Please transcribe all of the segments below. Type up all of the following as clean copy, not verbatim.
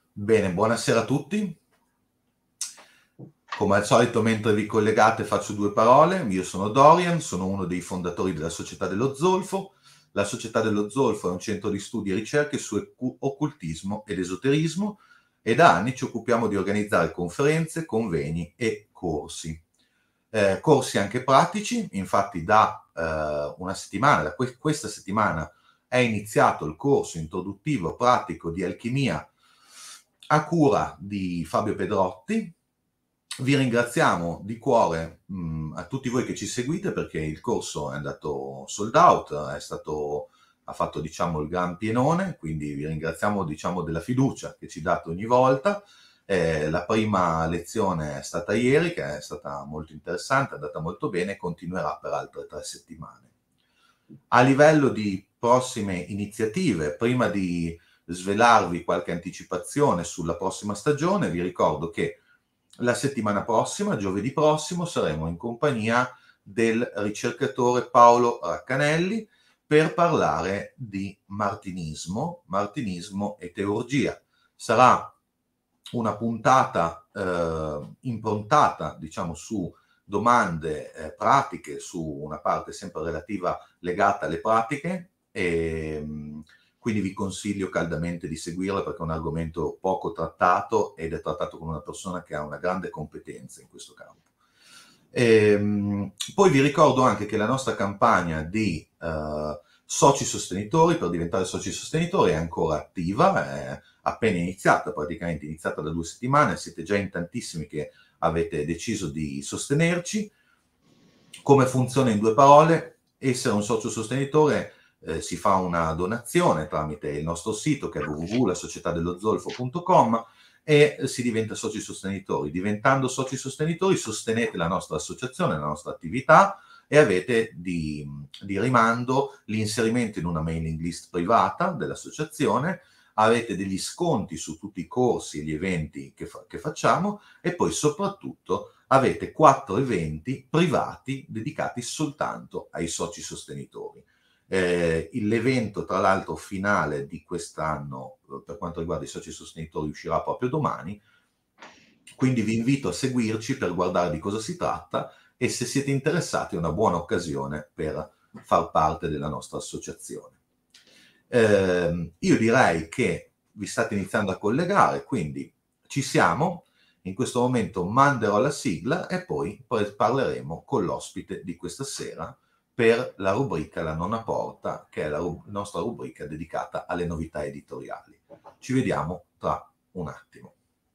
Bene, buonasera a tutti. Come al solito, mentre vi collegate, faccio due parole. Io sono Dorian, sono uno dei fondatori della Società dello Zolfo. La Società dello Zolfo è un centro di studi e ricerche su occultismo ed esoterismo e da anni ci occupiamo di organizzare conferenze, convegni e corsi. Corsi anche pratici, infatti da una settimana, questa settimana, è iniziato il corso introduttivo pratico di alchimia a cura di Fabio Pedrotti. Vi ringraziamo di cuore a tutti voi che ci seguite, perché il corso è andato sold out, ha fatto diciamo il gran pienone, quindi vi ringraziamo diciamo della fiducia che ci date ogni volta. La prima lezione è stata ieri, che è stata molto interessante, è andata molto bene e continuerà per altre 3 settimane. A livello di prossime iniziative, prima di svelarvi qualche anticipazione sulla prossima stagione, vi ricordo che la settimana prossima, giovedì prossimo, saremo in compagnia del ricercatore Paolo Raccanelli per parlare di martinismo e teurgia. Sarà una puntata improntata, diciamo, su domande pratiche, su una parte sempre relativa legata alle pratiche, e quindi vi consiglio caldamente di seguirla, perché è un argomento poco trattato ed è trattato con una persona che ha una grande competenza in questo campo. Poi vi ricordo anche che la nostra campagna di soci sostenitori, per diventare soci sostenitori, è ancora attiva, è appena iniziata, praticamente iniziata da 2 settimane, siete già in tantissimi che avete deciso di sostenerci. Come funziona in 2 parole? Essere un socio sostenitore, si fa una donazione tramite il nostro sito, che è www.lasocietadellozolfo.com, e si diventa soci sostenitori. Diventando soci sostenitori sostenete la nostra associazione, la nostra attività, e avete di rimando l'inserimento in una mailing list privata dell'associazione, avete degli sconti su tutti i corsi e gli eventi che facciamo, e poi soprattutto avete 4 eventi privati dedicati soltanto ai soci sostenitori. L'evento, tra l'altro, finale di quest'anno, per quanto riguarda i soci sostenitori, uscirà proprio domani, quindi vi invito a seguirci per guardare di cosa si tratta, e se siete interessati è una buona occasione per far parte della nostra associazione. Io direi che vi state iniziando a collegare, quindi ci siamo. In questo momento manderò la sigla e poi parleremo con l'ospite di questa sera per la rubrica La Nona Porta, che è la nostra rubrica dedicata alle novità editoriali. Ci vediamo tra un attimo.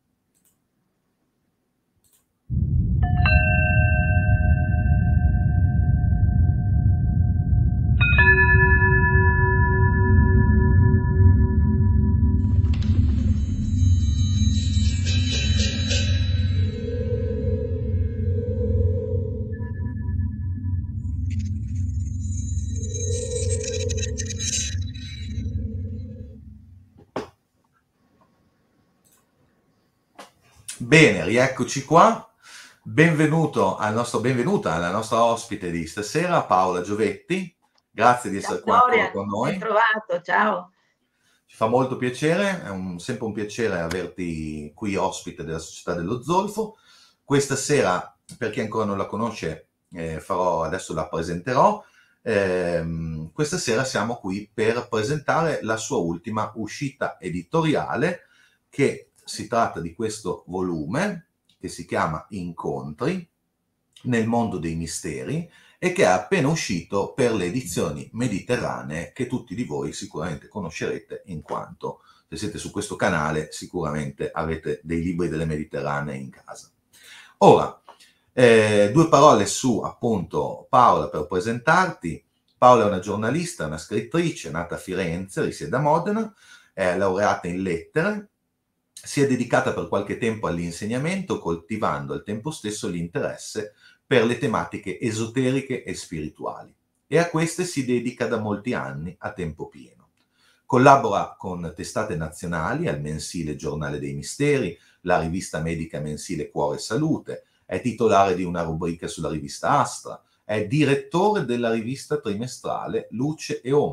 Bene, rieccoci qua. Benvenuta alla nostra ospite di stasera, Paola Giovetti. Grazie di essere qua ancora con noi. Ben trovato, ciao. Ci fa molto piacere, è sempre un piacere averti qui ospite della Società dello Zolfo. Questa sera, per chi ancora non la conosce, adesso la presenterò. Questa sera siamo qui per presentare la sua ultima uscita editoriale, che si tratta di questo volume che si chiama Incontri nel mondo dei misteri, e che è appena uscito per le edizioni mediterranee, che tutti di voi sicuramente conoscerete, in quanto se siete su questo canale sicuramente avete dei libri delle mediterranee in casa. Ora, 2 parole su appunto Paola per presentarti. Paola è una giornalista, una scrittrice, nata a Firenze, risiede a Modena, è laureata in lettere, si è dedicata per qualche tempo all'insegnamento, coltivando al tempo stesso l'interesse per le tematiche esoteriche e spirituali, e a queste si dedica da molti anni a tempo pieno. Collabora con testate nazionali, al mensile Giornale dei Misteri, la rivista medica mensile Cuore e Salute, è titolare di una rubrica sulla rivista Astra, è direttore della rivista trimestrale Luce e Ombra,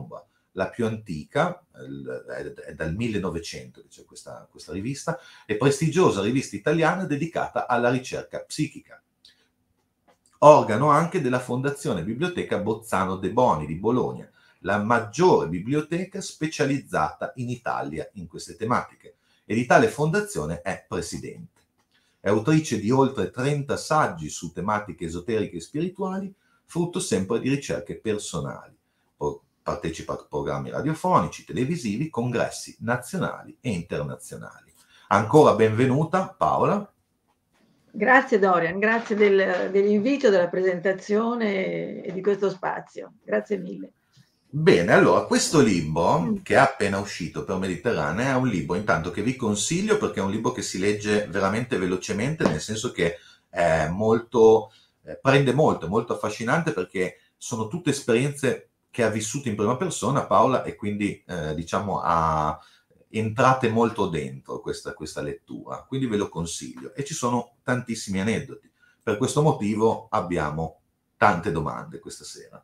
la più antica, è dal 1900 che c'è questa rivista, e prestigiosa rivista italiana dedicata alla ricerca psichica. Organo anche della Fondazione Biblioteca Bozzano De Boni di Bologna, la maggiore biblioteca specializzata in Italia in queste tematiche, e di tale fondazione è presidente. È autrice di oltre 30 saggi su tematiche esoteriche e spirituali, frutto sempre di ricerche personali. Partecipa a programmi radiofonici, televisivi, congressi nazionali e internazionali. Ancora benvenuta Paola. Grazie Dorian, grazie dell'invito, della presentazione e di questo spazio. Grazie mille. Bene, allora questo libro che è appena uscito per Mediterranea è un libro intanto che vi consiglio, perché è un libro che si legge veramente velocemente, nel senso che è molto, prende molto, è molto affascinante, perché sono tutte esperienze che ha vissuto in prima persona Paola, e quindi diciamo entrate molto dentro questa lettura, quindi ve lo consiglio, e ci sono tantissimi aneddoti. Per questo motivo abbiamo tante domande questa sera.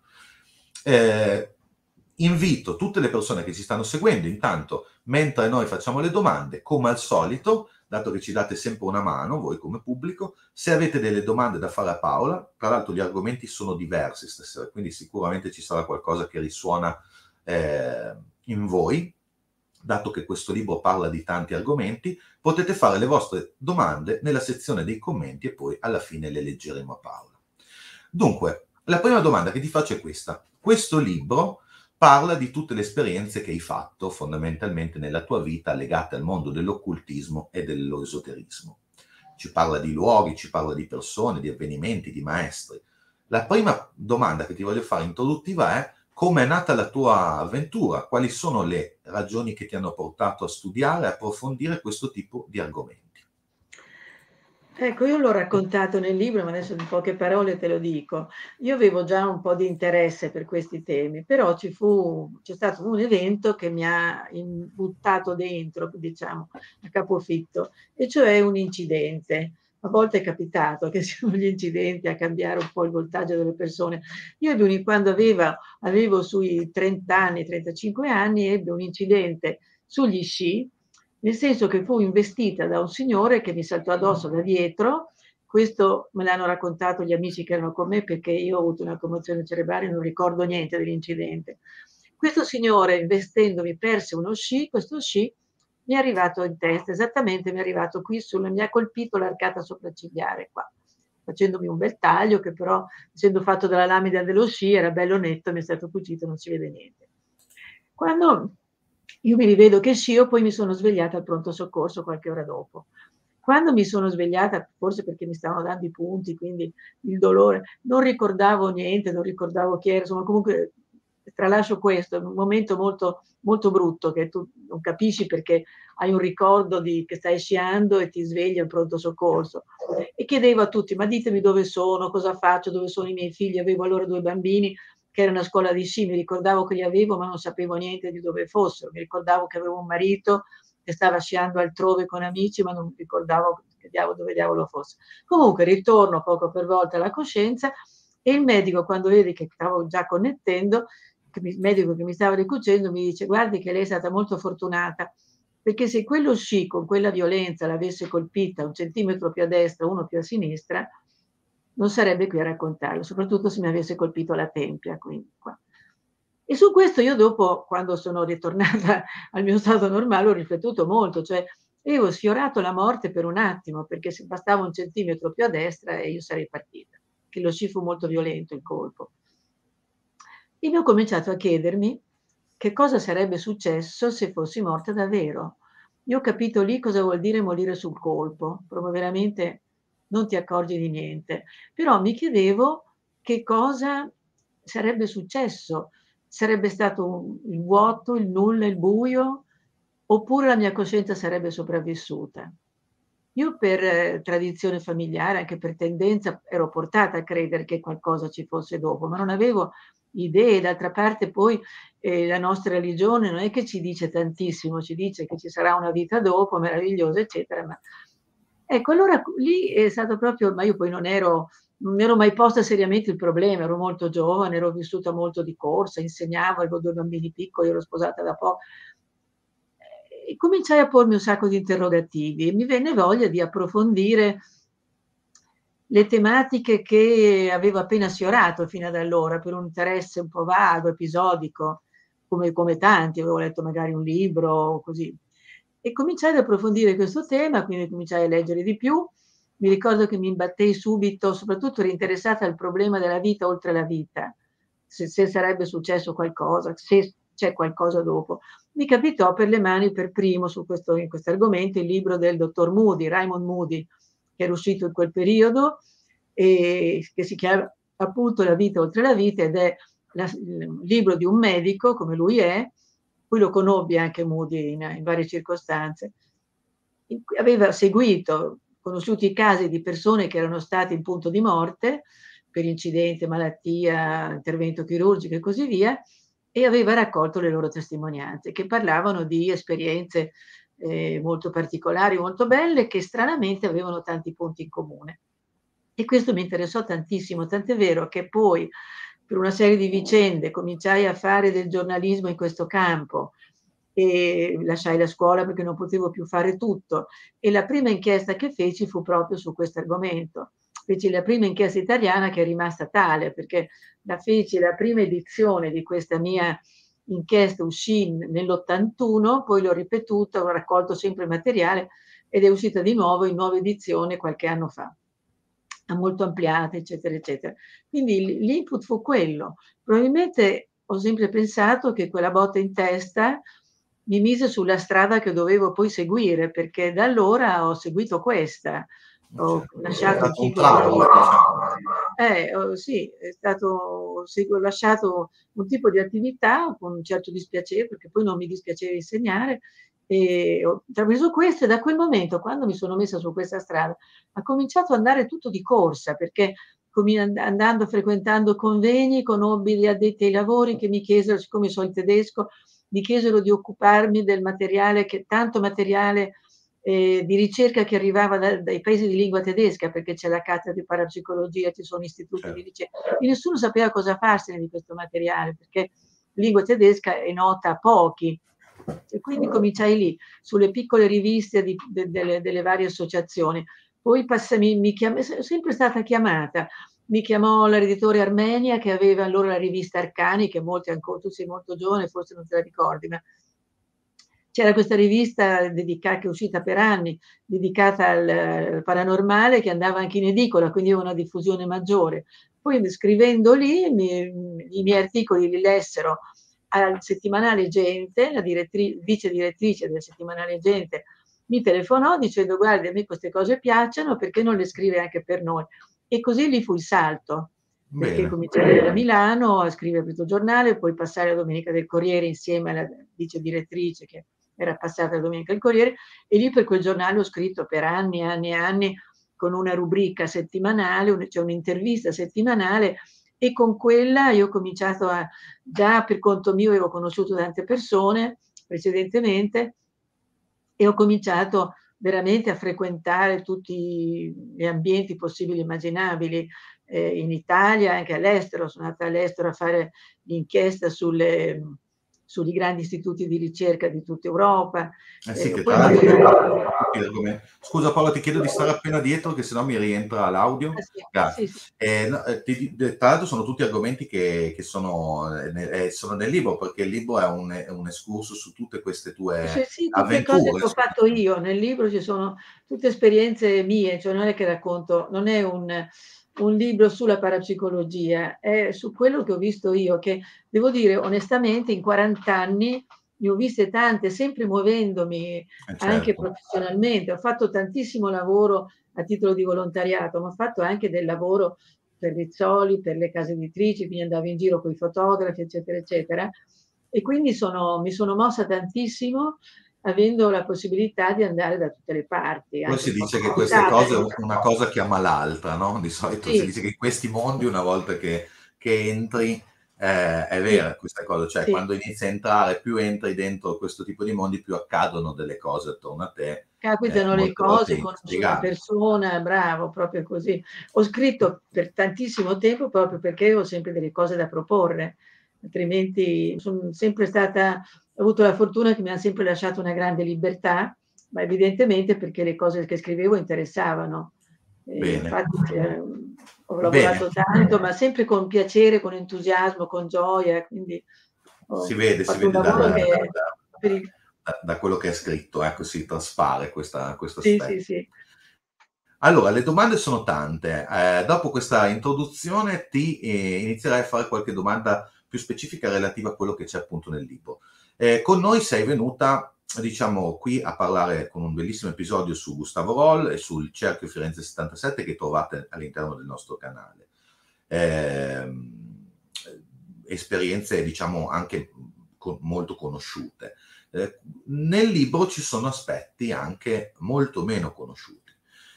Invito tutte le persone che ci stanno seguendo, intanto, mentre noi facciamo le domande, come al solito, dato che ci date sempre una mano, voi come pubblico, se avete delle domande da fare a Paola, tra l'altro gli argomenti sono diversi stasera, quindi sicuramente ci sarà qualcosa che risuona in voi, dato che questo libro parla di tanti argomenti, potete fare le vostre domande nella sezione dei commenti e poi alla fine le leggeremo a Paola. Dunque, la prima domanda che ti faccio è questa. Questo libro parla di tutte le esperienze che hai fatto fondamentalmente nella tua vita legate al mondo dell'occultismo e dell'esoterismo. Ci parla di luoghi, ci parla di persone, di avvenimenti, di maestri. La prima domanda che ti voglio fare introduttiva è: come è nata la tua avventura? Quali sono le ragioni che ti hanno portato a studiare e approfondire questo tipo di argomenti? Ecco, io l'ho raccontato nel libro, ma adesso in poche parole te lo dico. Io avevo già un po' di interesse per questi temi, però c'è stato un evento che mi ha buttato dentro, diciamo, a capofitto, e cioè un incidente. A volte è capitato che siano gli incidenti a cambiare un po' il voltaggio delle persone. Io quando avevo sui 30 anni, 35 anni, ebbi un incidente sugli sci, nel senso che fu investita da un signore che mi saltò addosso da dietro. Questo me l'hanno raccontato gli amici che erano con me, perché io ho avuto una commozione cerebrale e non ricordo niente dell'incidente. Questo signore, investendomi, perse uno sci. Questo sci mi è arrivato in testa, esattamente mi è arrivato qui, mi ha colpito l'arcata sopraccigliare qua, facendomi un bel taglio che però, essendo fatto dalla lamina dello sci, era bello netto, mi è stato cucito, non si vede niente. Quando io mi rivedo che scio, poi mi sono svegliata al pronto soccorso qualche ora dopo. Quando mi sono svegliata, forse perché mi stavano dando i punti, quindi il dolore, non ricordavo niente, non ricordavo chi era, insomma, comunque tralascio questo, è un momento molto, molto brutto che tu non capisci, perché hai un ricordo che stai sciando e ti svegli al pronto soccorso. E chiedevo a tutti: ma ditemi dove sono, cosa faccio, dove sono i miei figli. Avevo allora 2 bambini che era una scuola di sci, mi ricordavo che li avevo, ma non sapevo niente di dove fossero. Mi ricordavo che avevo un marito che stava sciando altrove con amici, ma non ricordavo dove diavolo fosse. Comunque ritorno poco per volta alla coscienza, e il medico, quando vede che stavo già connettendo, il medico che mi stava ricucendo, mi dice: guardi che lei è stata molto fortunata, perché se quello sci con quella violenza l'avesse colpita 1 centimetro più a destra, 1 più a sinistra, non sarebbe qui a raccontarlo, soprattutto se mi avesse colpito la tempia, quindi qua. E su questo io dopo, quando sono ritornata al mio stato normale, ho riflettuto molto, cioè avevo sfiorato la morte per un attimo, perché se bastava 1 centimetro più a destra e io sarei partita, che lo sci fu molto violento il colpo. E mi ho cominciato a chiedermi che cosa sarebbe successo se fossi morta davvero. Io ho capito lì cosa vuol dire morire sul colpo, proprio veramente non ti accorgi di niente. Però mi chiedevo che cosa sarebbe successo. Sarebbe stato il vuoto, il nulla, il buio, oppure la mia coscienza sarebbe sopravvissuta. Io per tradizione familiare, anche per tendenza, ero portata a credere che qualcosa ci fosse dopo, ma non avevo idee. D'altra parte poi la nostra religione non è che ci dice tantissimo, ci dice che ci sarà una vita dopo, meravigliosa, eccetera. Ma ecco, allora lì è stato proprio, ma io poi non ero non mi ero mai posta seriamente il problema, ero molto giovane, ero vissuta molto di corsa, insegnavo, avevo 2 bambini piccoli, ero sposata da poco. E cominciai a pormi un sacco di interrogativi e mi venne voglia di approfondire le tematiche che avevo appena sfiorato fino ad allora, per un interesse un po' vago, episodico, come tanti, avevo letto magari un libro o così. E cominciai ad approfondire questo tema, quindi cominciai a leggere di più. Mi ricordo che mi imbattei subito, soprattutto ero interessata al problema della vita oltre la vita, se sarebbe successo qualcosa, se c'è qualcosa dopo. Mi capitò per le mani per primo in questo argomento il libro del dottor Moody, Raymond Moody, che era uscito in quel periodo e che si chiama appunto La vita oltre la vita ed è il libro di un medico come lui è, poi lo conobbi anche Moody in varie circostanze, in cui aveva seguito, conosciuto i casi di persone che erano state in punto di morte per incidente, malattia, intervento chirurgico e così via, e aveva raccolto le loro testimonianze che parlavano di esperienze molto particolari, molto belle, che stranamente avevano tanti punti in comune. E questo mi interessò tantissimo, tant'è vero che poi per una serie di vicende cominciai a fare del giornalismo in questo campo e lasciai la scuola perché non potevo più fare tutto e la prima inchiesta che feci fu proprio su questo argomento. Feci la prima inchiesta italiana che è rimasta tale perché la prima edizione di questa mia inchiesta uscì nell'81, poi l'ho ripetuta, ho raccolto sempre materiale ed è uscita di nuovo in nuova edizione qualche anno fa, molto ampliata, eccetera, eccetera. Quindi l'input fu quello. Probabilmente ho sempre pensato che quella botta in testa mi mise sulla strada che dovevo poi seguire, perché da allora ho seguito questa. Ho Certo. È lasciato un stato un ciclo di trauma, diciamo. sì, è stato, ho lasciato un tipo di attività con un certo dispiacere, perché poi non mi dispiaceva insegnare, e ho intrapreso questo e da quel momento, quando mi sono messa su questa strada, ha cominciato ad andare tutto di corsa, perché andando, frequentando convegni, conobbi gli addetti ai lavori che mi chiesero, siccome so il tedesco, mi chiesero di occuparmi del materiale, tanto materiale di ricerca che arrivava dai paesi di lingua tedesca, perché c'è la cattedra di parapsicologia, ci sono istituti di Certo. ricerca, e nessuno sapeva cosa farsene di questo materiale, perché lingua tedesca è nota a pochi. E quindi cominciai lì, sulle piccole riviste delle varie associazioni. Poi sono sempre stata chiamata. Mi chiamò l'editore Armenia che aveva allora la rivista Arcani, che molti ancora, tu sei molto giovane, forse non te la ricordi, ma c'era questa rivista che è uscita per anni, dedicata al paranormale, che andava anche in edicola, quindi aveva una diffusione maggiore. Poi scrivendo lì, i miei articoli li lessero al settimanale Gente, la vice direttrice del settimanale Gente mi telefonò dicendo guardi, a me queste cose piacciono, perché non le scrive anche per noi? E così lì fu il salto, perché Bene. cominciai da Milano a scrivere questo giornale, poi passare a Domenica del Corriere insieme alla vice direttrice che era passata a Domenica del Corriere, e lì per quel giornale ho scritto per anni e anni e anni con una rubrica settimanale, cioè un'intervista settimanale, e con quella io ho cominciato già per conto mio avevo conosciuto tante persone precedentemente e ho cominciato veramente a frequentare tutti gli ambienti possibili e immaginabili in Italia e anche all'estero. Sono andata all'estero a fare l'inchiesta sugli grandi istituti di ricerca di tutta Europa. Eh sì, che Poi tra l'altro magari... sono tutti Scusa Paolo, ti chiedo di stare appena dietro, che sennò mi rientra l'audio. Sì, Grazie. sì, sì. No, tra l'altro sono tutti argomenti che sono nel libro, perché il libro è un excursus su tutte queste tue Sì, tutte cose avventure. che ho fatto io. Nel libro ci sono tutte esperienze mie, cioè non è che racconto, non è un libro sulla parapsicologia, è su quello che ho visto io, che devo dire onestamente in 40 anni ne ho viste tante, sempre muovendomi anche Certo. professionalmente. Ho fatto tantissimo lavoro a titolo di volontariato, ma ho fatto anche del lavoro per Rizzoli, per le case editrici, quindi andavo in giro con i fotografi, eccetera, eccetera. E quindi mi sono mossa tantissimo avendo la possibilità di andare da tutte le parti, Poi anche si un po' dice che queste spaventata. cose, una cosa chiama l'altra, no? Di solito si Sì, dice che in questi mondi, una volta che entri, È Sì, vera questa cosa, cioè sì. quando inizi a entrare, più entri dentro questo tipo di mondi, più accadono delle cose attorno a te, Capitano le molte volte cose, conosci una inspiegabili. persona, bravo, proprio così. Ho scritto per tantissimo tempo proprio perché avevo sempre delle cose da proporre, altrimenti son sempre stata ho avuto la fortuna che mi han sempre lasciato una grande libertà, ma evidentemente perché le cose che scrivevo interessavano. Bene, Infatti, ho bene, lavorato tanto, ma sempre con piacere, con entusiasmo, con gioia, quindi ho si fatto un vede lavoro che per il da quello che è scritto, ecco, si traspare questo sì, sì, aspetto. sì. Allora, le domande sono tante. Dopo questa introduzione ti inizierai a fare qualche domanda più specifica relativa a quello che c'è appunto nel libro. Con noi sei venuta, diciamo, qui a parlare con un bellissimo episodio su Gustavo Roll e sul Cerchio Firenze 77 che trovate all'interno del nostro canale. Esperienze, diciamo, anche molto conosciute. Nel libro ci sono aspetti anche molto meno conosciuti.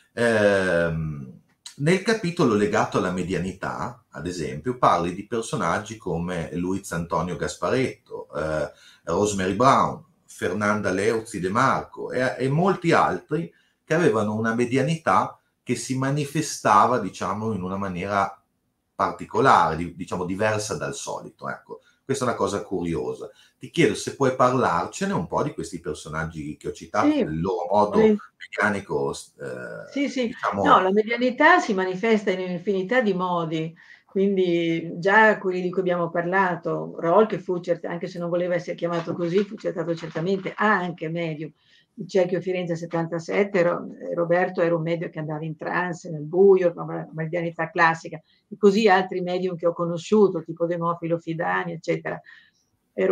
Nel capitolo legato alla medianità, ad esempio, parli di personaggi come Luiz Antonio Gasparetto, Rosemary Brown, Fernanda Leuzzi De Marco e molti altri che avevano una medianità che si manifestava, diciamo, in una maniera particolare, diciamo diversa dal solito. Ecco, questa è una cosa curiosa. Ti chiedo se puoi parlarcene un po' di questi personaggi che ho citato, Sì, del loro modo volen meccanico, sì, sì. No, diciamo, la medianità si manifesta in un'infinità di modi, quindi già quelli di cui abbiamo parlato, Roll che fu anche se non voleva essere chiamato così, fu stato certamente anche medium. Il Cerchio Firenze 77, Roberto era un medium che andava in trance, nel buio, la medianità classica, e così altri medium che ho conosciuto, tipo Demofilo Fidani, eccetera. E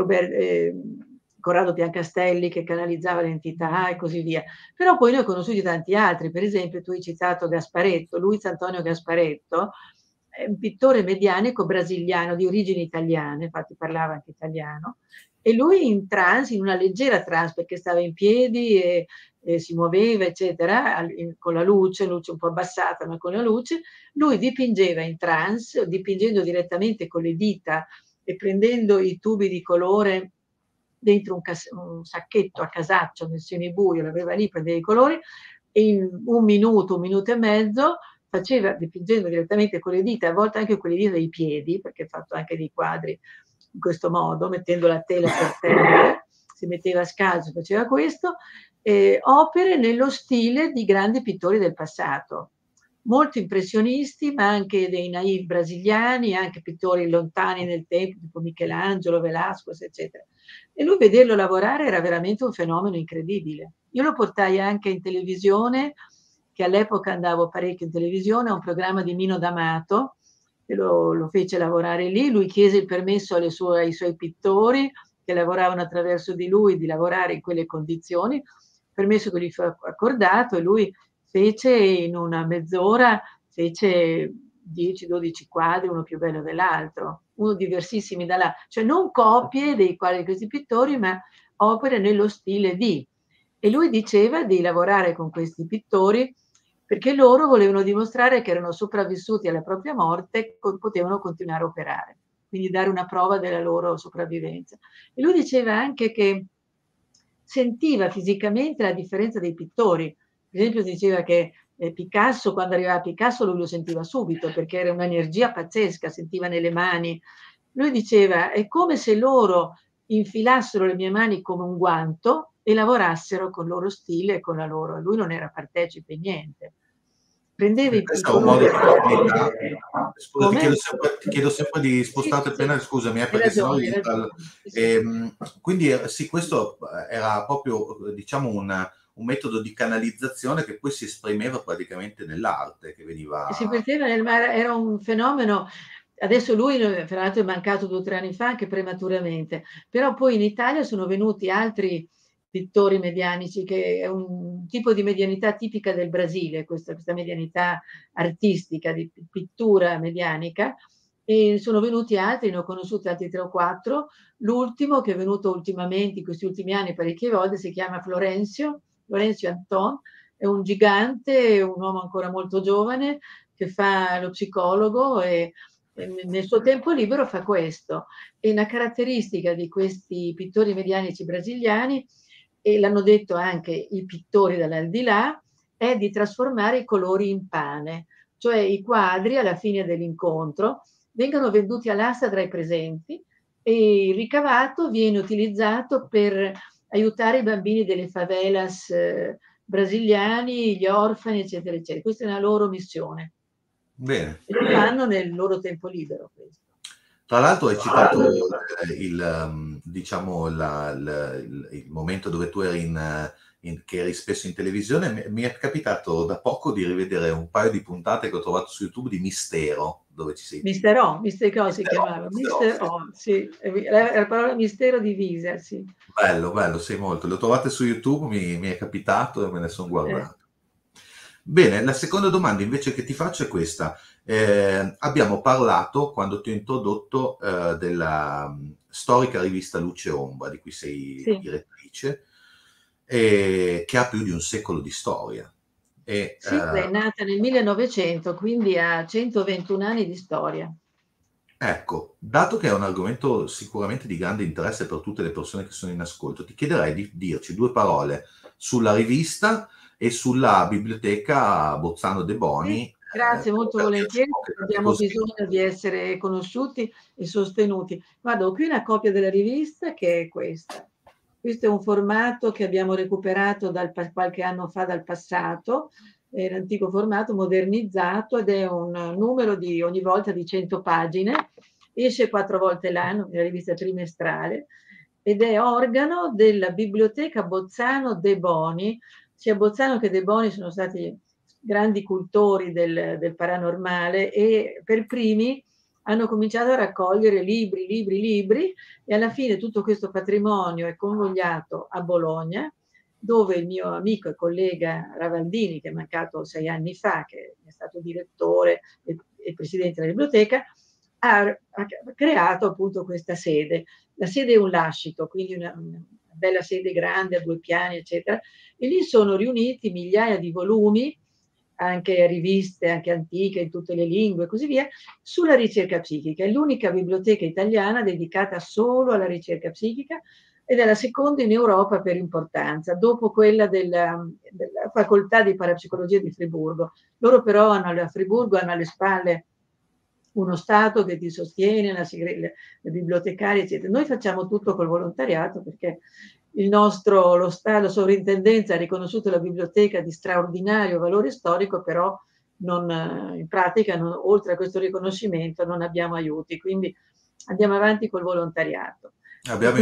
Corrado Piancastelli che canalizzava l'entità e così via. Però poi ne ho conosciuti tanti altri, per esempio tu hai citato Gasparetto, Luiz Antonio Gasparetto, è un pittore medianico brasiliano di origini italiane, infatti parlava anche italiano, e lui in trance, in una leggera trance, perché stava in piedi e si muoveva, eccetera, con la luce un po' abbassata, ma con la luce, lui dipingeva in trance, dipingendo direttamente con le dita e prendendo i tubi di colore dentro un sacchetto a casaccio nel semibuio, l'aveva lì, prendeva i colori e in un minuto e mezzo faceva, dipingendo direttamente con le dita, a volte anche con le dita dei piedi, perché ha fatto anche dei quadri in questo modo, mettendo la tela per terra, si metteva scalzo, faceva questo, opere nello stile di grandi pittori del passato, molto impressionisti, ma anche dei naïf brasiliani, anche pittori lontani nel tempo, tipo Michelangelo, Velasquez, eccetera. E lui vederlo lavorare era veramente un fenomeno incredibile. Io lo portai anche in televisione, che all'epoca andavo parecchio in televisione, a un programma di Mino D'Amato, e lo fece lavorare lì, lui chiese il permesso ai suoi pittori che lavoravano attraverso di lui di lavorare in quelle condizioni, permesso che gli fu accordato e lui fece in una mezz'ora, fece 10-12 quadri, uno più bello dell'altro, uno diversissimi dall'altro, cioè non copie dei quadri di questi pittori, ma opere nello stile di. E lui diceva di lavorare con questi pittori perché loro volevano dimostrare che erano sopravvissuti alla propria morte e potevano continuare a operare, quindi dare una prova della loro sopravvivenza. E lui diceva anche che sentiva fisicamente la differenza dei pittori. Per esempio diceva che Picasso, quando arrivava Picasso, lui lo sentiva subito perché era un'energia pazzesca, sentiva nelle mani. Lui diceva, è come se loro infilassero le mie mani come un guanto e lavorassero con il loro stile e con la loro. Lui non era partecipe, niente. Prendeva i questo è un modo colori. di comunicare. Scusa, Come? ti chiedo sempre di Sì, spostarti sì, appena, scusami, hai perché sennò ragione, hai rientra ragione. Sì, sì. quindi sì, questo era proprio, diciamo, un metodo di canalizzazione che poi si esprimeva praticamente nell'arte che E si veniva. perdeva nel mare, era un fenomeno. Adesso lui, fra l'altro, è mancato 2 o 3 anni fa, anche prematuramente, però poi in Italia sono venuti altri pittori medianici, che è un tipo di medianità tipica del Brasile, questa medianità artistica, di pittura medianica, e sono venuti altri, ne ho conosciuti altri 3 o 4. L'ultimo, che è venuto ultimamente, in questi ultimi anni, parecchie volte, si chiama Florencio Anton, è un gigante, un uomo ancora molto giovane, che fa lo psicologo nel suo tempo libero fa questo. E una caratteristica di questi pittori medianici brasiliani, e l'hanno detto anche i pittori dall'aldilà, è di trasformare i colori in pane, cioè i quadri alla fine dell'incontro vengono venduti all'asta tra i presenti e il ricavato viene utilizzato per aiutare i bambini delle favelas brasiliani, gli orfani, eccetera, eccetera. Questa è una loro missione. Bene. E lo fanno nel loro tempo libero, questo. Tra l'altro hai citato diciamo, il momento dove tu eri che eri spesso in televisione. Mi è capitato da poco di rivedere un paio di puntate che ho trovato su YouTube di Mistero, dove ci sei. Mister O si chiamava. Mister O, sì. La parola mistero divisa, sì. Bello, bello, sei molto. Le ho trovate su YouTube, mi è capitato e me ne sono guardato. Bene, la seconda domanda invece che ti faccio è questa. Abbiamo parlato, quando ti ho introdotto, della storica rivista Luce e Ombra, di cui sei direttrice, che ha più di un secolo di storia. Sì, è nata nel 1900, quindi ha 121 anni di storia. Ecco, dato che è un argomento sicuramente di grande interesse per tutte le persone che sono in ascolto, ti chiederei di dirci due parole sulla rivista e sulla biblioteca Bozzano De Boni. Sì, grazie, molto volentieri. Abbiamo bisogno di essere conosciuti e sostenuti. Guarda, ho qui una copia della rivista che è questa. Questo è un formato che abbiamo recuperato qualche anno fa dal passato, è l'antico formato modernizzato ed è un numero di ogni volta di 100 pagine, esce 4 volte l'anno, è una rivista trimestrale ed è organo della Biblioteca Bozzano De Boni. Sia Bozzano che De Boni sono stati grandi cultori del paranormale e per primi hanno cominciato a raccogliere libri e alla fine tutto questo patrimonio è convogliato a Bologna, dove il mio amico e collega Ravaldini, che è mancato 6 anni fa, che è stato direttore e presidente della biblioteca, ha creato appunto questa sede. La sede è un lascito, quindi una bella sede grande a 2 piani, eccetera, e lì sono riuniti migliaia di volumi, anche riviste, anche antiche, in tutte le lingue e così via, sulla ricerca psichica. È l'unica biblioteca italiana dedicata solo alla ricerca psichica ed è la seconda in Europa per importanza, dopo quella della facoltà di parapsicologia di Friburgo. Loro però a Friburgo hanno alle spalle uno Stato che ti sostiene, le bibliotecari, eccetera. Noi facciamo tutto col volontariato perché lo Stato, la sovrintendenza ha riconosciuto la biblioteca di straordinario valore storico, però in pratica, oltre a questo riconoscimento, non abbiamo aiuti, quindi andiamo avanti col volontariato. Abbiamo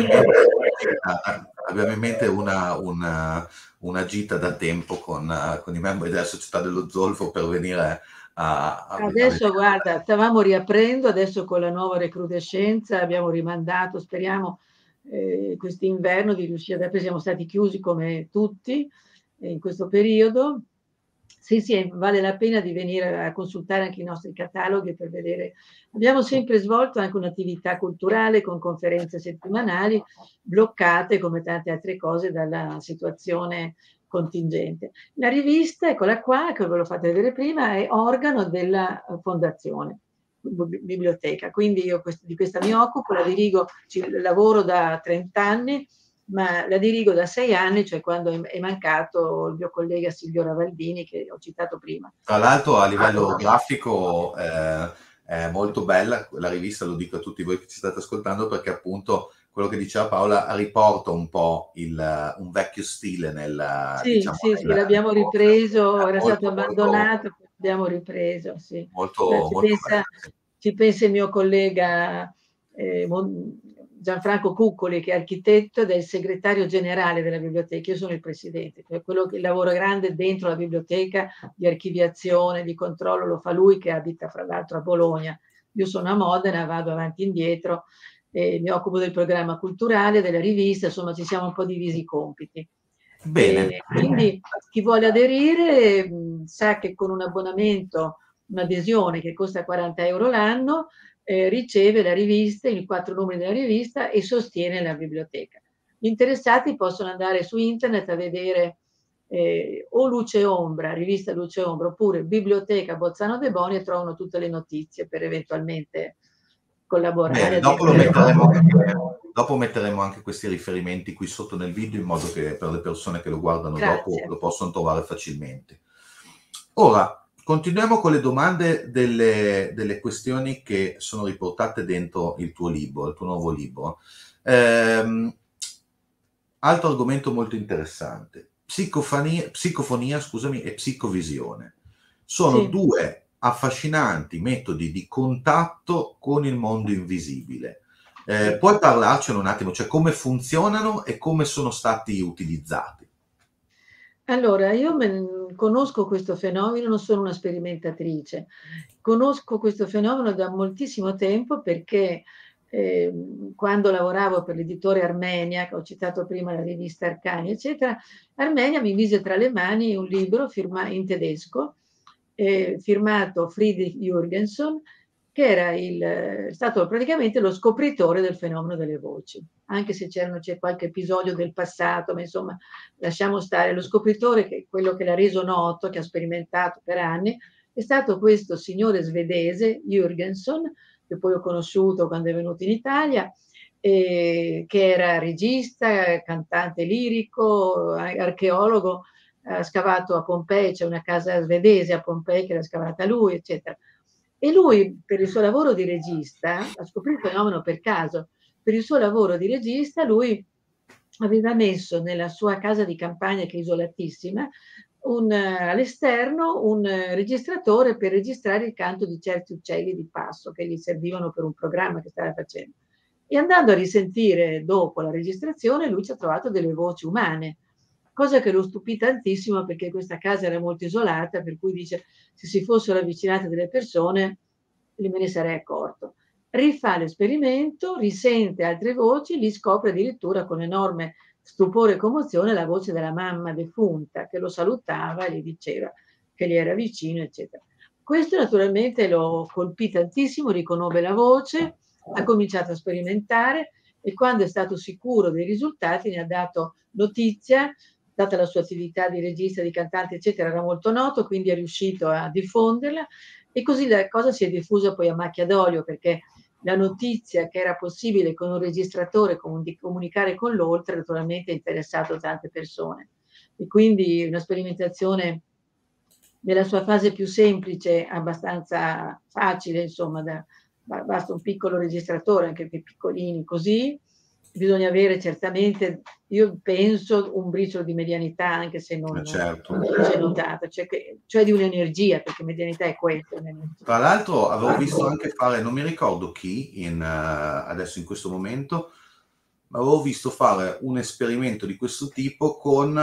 in mente una gita da tempo con i membri della Società dello Zolfo per venire adesso guarda, stavamo riaprendo, adesso con la nuova recrudescenza abbiamo rimandato, speriamo quest'inverno di riuscire ad aprire, siamo stati chiusi come tutti in questo periodo. Sì, vale la pena di venire a consultare anche i nostri cataloghi per vedere. Abbiamo sempre svolto anche un'attività culturale con conferenze settimanali, bloccate come tante altre cose dalla situazione contingente. La rivista, eccola qua, che ve l'ho fatta vedere prima, è organo della fondazione, biblioteca. Quindi io di questa mi occupo, la dirigo, lavoro da 30 anni, ma la dirigo da 6 anni, cioè quando è mancato il mio collega Silvio Ravaldini, che ho citato prima. Tra l'altro a livello grafico è molto bella la rivista, lo dico a tutti voi che ci state ascoltando, perché appunto quello che diceva Paola riporta un po' un vecchio stile sì, l'abbiamo ripreso, era stato abbandonato, abbiamo ripreso, sì. Ci pensa il mio collega Gianfranco Cuccoli, che è architetto ed è il segretario generale della biblioteca. Io sono il presidente, cioè quello che lavora grande dentro la biblioteca, di archiviazione, di controllo, lo fa lui, che abita fra l'altro a Bologna. Io sono a Modena, vado avanti e indietro, mi occupo del programma culturale, della rivista, insomma ci siamo un po' divisi i compiti. Bene. Quindi chi vuole aderire sa che con un abbonamento, un'adesione che costa 40 euro l'anno, riceve la rivista, i 4 numeri della rivista e sostiene la biblioteca. Gli interessati possono andare su internet a vedere o Luce e Ombra, rivista Luce e Ombra, oppure Biblioteca Bozzano De Boni, e trovano tutte le notizie per eventualmente collaborare. Bene, dopo metteremo anche questi riferimenti qui sotto nel video, in modo che per le persone che lo guardano dopo lo possono trovare facilmente. Ora, continuiamo con le domande delle questioni che sono riportate dentro il tuo libro, il tuo nuovo libro. Altro argomento molto interessante: psicofonia, scusami, e psicovisione. Sono due affascinanti metodi di contatto con il mondo invisibile. Puoi parlarcene un attimo, cioè come funzionano e come sono stati utilizzati? Allora, io conosco questo fenomeno, non sono una sperimentatrice, conosco questo fenomeno da moltissimo tempo perché quando lavoravo per l'editore Armenia, che ho citato prima, la rivista Arcani, eccetera, Armenia mi mise tra le mani un libro in tedesco, firmato Friedrich Jürgenson, che era stato praticamente lo scopritore del fenomeno delle voci, anche se c'è qualche episodio del passato, ma insomma lasciamo stare. Lo scopritore, che è quello che l'ha reso noto, che ha sperimentato per anni, è stato questo signore svedese, Jürgenson, che poi ho conosciuto quando è venuto in Italia, che era regista, cantante lirico, archeologo, ha scavato a Pompei, c'è una casa svedese a Pompei che l'ha scavata lui, eccetera. E lui, per il suo lavoro di regista, ha scoperto il fenomeno per caso. Per il suo lavoro di regista, lui aveva messo nella sua casa di campagna, che è isolatissima, all'esterno un registratore per registrare il canto di certi uccelli di passo che gli servivano per un programma che stava facendo. E andando a risentire dopo la registrazione, lui ci ha trovato delle voci umane, cosa che lo stupì tantissimo, perché questa casa era molto isolata, per cui dice: se si fossero avvicinate delle persone me ne sarei accorto. Rifà l'esperimento, risente altre voci, li scopre addirittura con enorme stupore e commozione la voce della mamma defunta che lo salutava e gli diceva che gli era vicino, eccetera. Questo naturalmente lo colpì tantissimo, riconobbe la voce, ha cominciato a sperimentare e quando è stato sicuro dei risultati ne ha dato notizia. Data la sua attività di regista, di cantante, eccetera, era molto noto, quindi è riuscito a diffonderla e così la cosa si è diffusa poi a macchia d'olio, perché la notizia che era possibile con un registratore comunicare con l'oltre naturalmente ha interessato tante persone. E quindi una sperimentazione nella sua fase più semplice, abbastanza facile, insomma, basta un piccolo registratore, anche più piccolini così. Bisogna avere certamente, io penso, un briciolo di medianità, anche se non c'è notata, cioè di un'energia, perché medianità è questo. Tra l'altro avevo visto anche fare, non mi ricordo chi, adesso in questo momento, ma avevo visto fare un esperimento di questo tipo con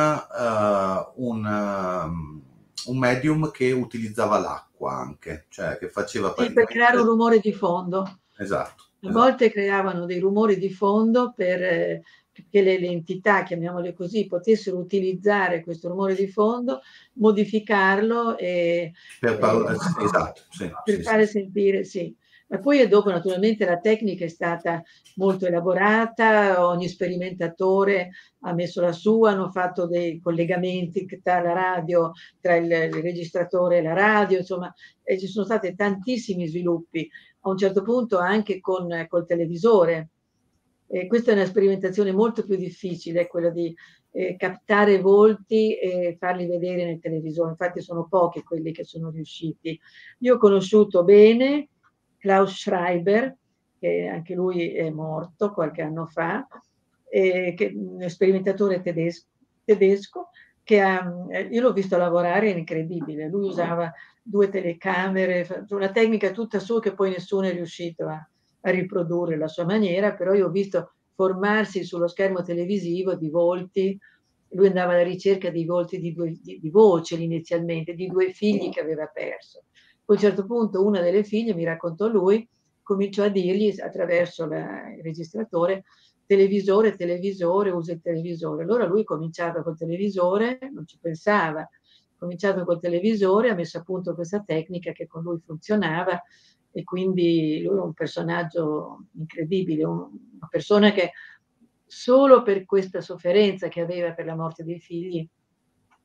un medium che utilizzava l'acqua anche, cioè che faceva Sì, per creare un rumore di fondo. Esatto. A volte creavano dei rumori di fondo per che le entità, chiamiamole così, potessero utilizzare questo rumore di fondo, modificarlo e esatto, sì, per fare sentire, sì. Ma poi dopo naturalmente la tecnica è stata molto elaborata, ogni sperimentatore ha messo la sua, hanno fatto dei collegamenti tra la radio, tra il registratore e la radio, insomma, ci sono stati tantissimi sviluppi. A un certo punto anche col televisore. Questa è una sperimentazione molto più difficile, quella di captare volti e farli vedere nel televisore. Infatti sono pochi quelli che sono riusciti. Io ho conosciuto bene Klaus Schreiber, che anche lui è morto qualche anno fa, che è un sperimentatore tedesco che io l'ho visto lavorare, è incredibile. Lui usava 2 telecamere, una tecnica tutta sua che poi nessuno è riuscito a riprodurre la sua maniera, però io ho visto formarsi sullo schermo televisivo di volti. Lui andava alla ricerca dei volti di voce inizialmente, di 2 figli che aveva perso. Poi a un certo punto una delle figlie, mi raccontò lui, cominciò a dirgli attraverso il registratore: televisore, televisore, usa il televisore. Allora lui cominciava col televisore, non ci pensava, cominciato col televisore, ha messo a punto questa tecnica che con lui funzionava e quindi lui è un personaggio incredibile, una persona che solo per questa sofferenza che aveva per la morte dei figli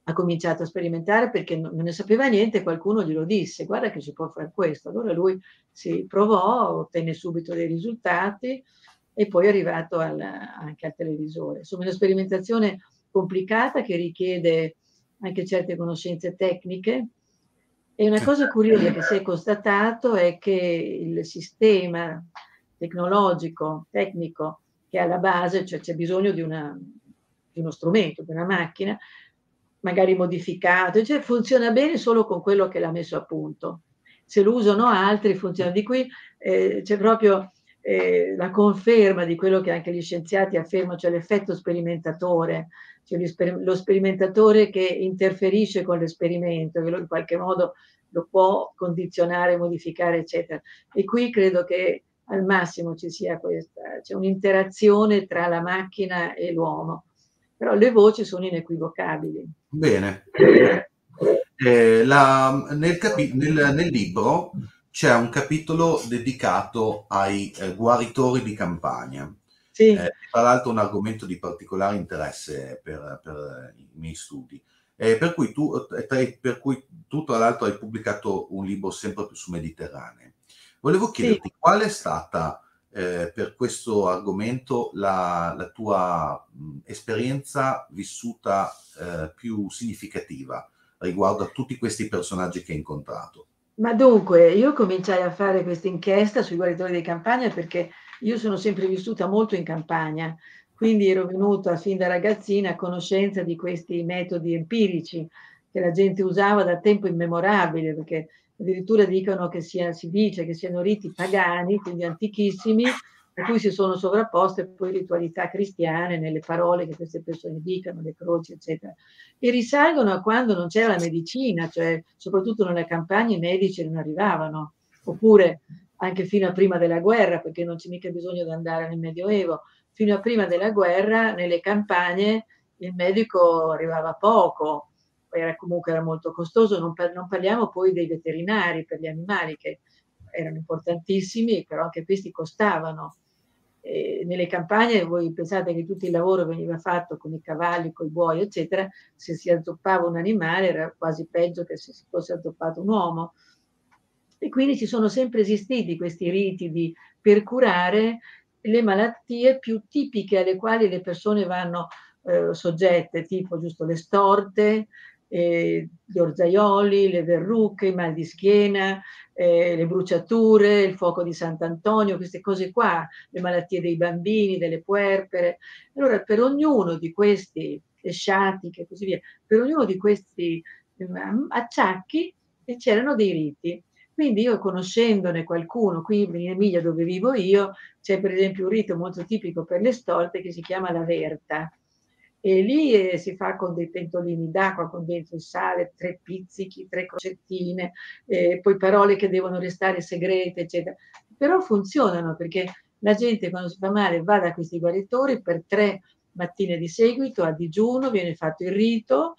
ha cominciato a sperimentare perché non ne sapeva niente, qualcuno glielo disse: "Guarda che si può far questo". Allora lui si provò, ottenne subito dei risultati e poi è arrivato anche al televisore. Insomma, è una sperimentazione complicata che richiede anche certe conoscenze tecniche. E una cosa curiosa che si è constatato è che il sistema tecnologico, tecnico che è alla base, cioè c'è bisogno di uno strumento, di una macchina, magari modificato, cioè funziona bene solo con quello che l'ha messo a punto. Se lo usano altri funziona. Di qui c'è proprio la conferma di quello che anche gli scienziati affermano, cioè l'effetto sperimentatore, cioè lo sperimentatore che interferisce con l'esperimento, che lo in qualche modo lo può condizionare, modificare, eccetera. E qui credo che al massimo ci sia c'è un'interazione tra la macchina e l'uomo, però le voci sono inequivocabili. Bene. Nel libro c'è un capitolo dedicato ai guaritori di campagna. Sì, Tra l'altro un argomento di particolare interesse per i miei studi. Per cui tu tra l'altro hai pubblicato un libro sempre più su Mediterraneo. Volevo sì. chiederti qual è stata per questo argomento la tua esperienza vissuta più significativa riguardo a tutti questi personaggi che hai incontrato. Ma dunque, io cominciai a fare questa inchiesta sui guaritori di campagna perché io sono sempre vissuta molto in campagna, quindi ero venuta fin da ragazzina a conoscenza di questi metodi empirici che la gente usava da tempo immemorabile, perché addirittura dicono che si dice che siano riti pagani, quindi antichissimi, a cui si sono sovrapposte poi ritualità cristiane nelle parole che queste persone dicono, le croci, eccetera. E risalgono a quando non c'era la medicina, cioè soprattutto nelle campagne i medici non arrivavano, oppure anche fino a prima della guerra, perché non c'è mica bisogno di andare nel Medioevo, fino a prima della guerra nelle campagne il medico arrivava poco, era molto costoso, non parliamo poi dei veterinari per gli animali che erano importantissimi, però anche questi costavano. Nelle campagne voi pensate che tutto il lavoro veniva fatto con i cavalli, coi buoi, eccetera, se si azzoppava un animale era quasi peggio che se si fosse azzoppato un uomo. E quindi ci sono sempre esistiti questi riti per curare le malattie più tipiche alle quali le persone vanno soggette, tipo giusto le storte, gli orzaioli, le verruche, i mal di schiena, le bruciature, il fuoco di Sant'Antonio, queste cose qua, le malattie dei bambini, delle puerpere. Allora, per ognuno di questi, le sciatiche e così via, per ognuno di questi acciacchi c'erano dei riti. Quindi io conoscendone qualcuno, qui in Emilia dove vivo io, c'è per esempio un rito molto tipico per le stolte che si chiama la verta. E lì si fa con dei pentolini d'acqua, con dentro il sale, 3 pizzichi, 3 crocettine, poi parole che devono restare segrete, eccetera. Però funzionano perché la gente quando si fa male va da questi guaritori per 3 mattine di seguito a digiuno, viene fatto il rito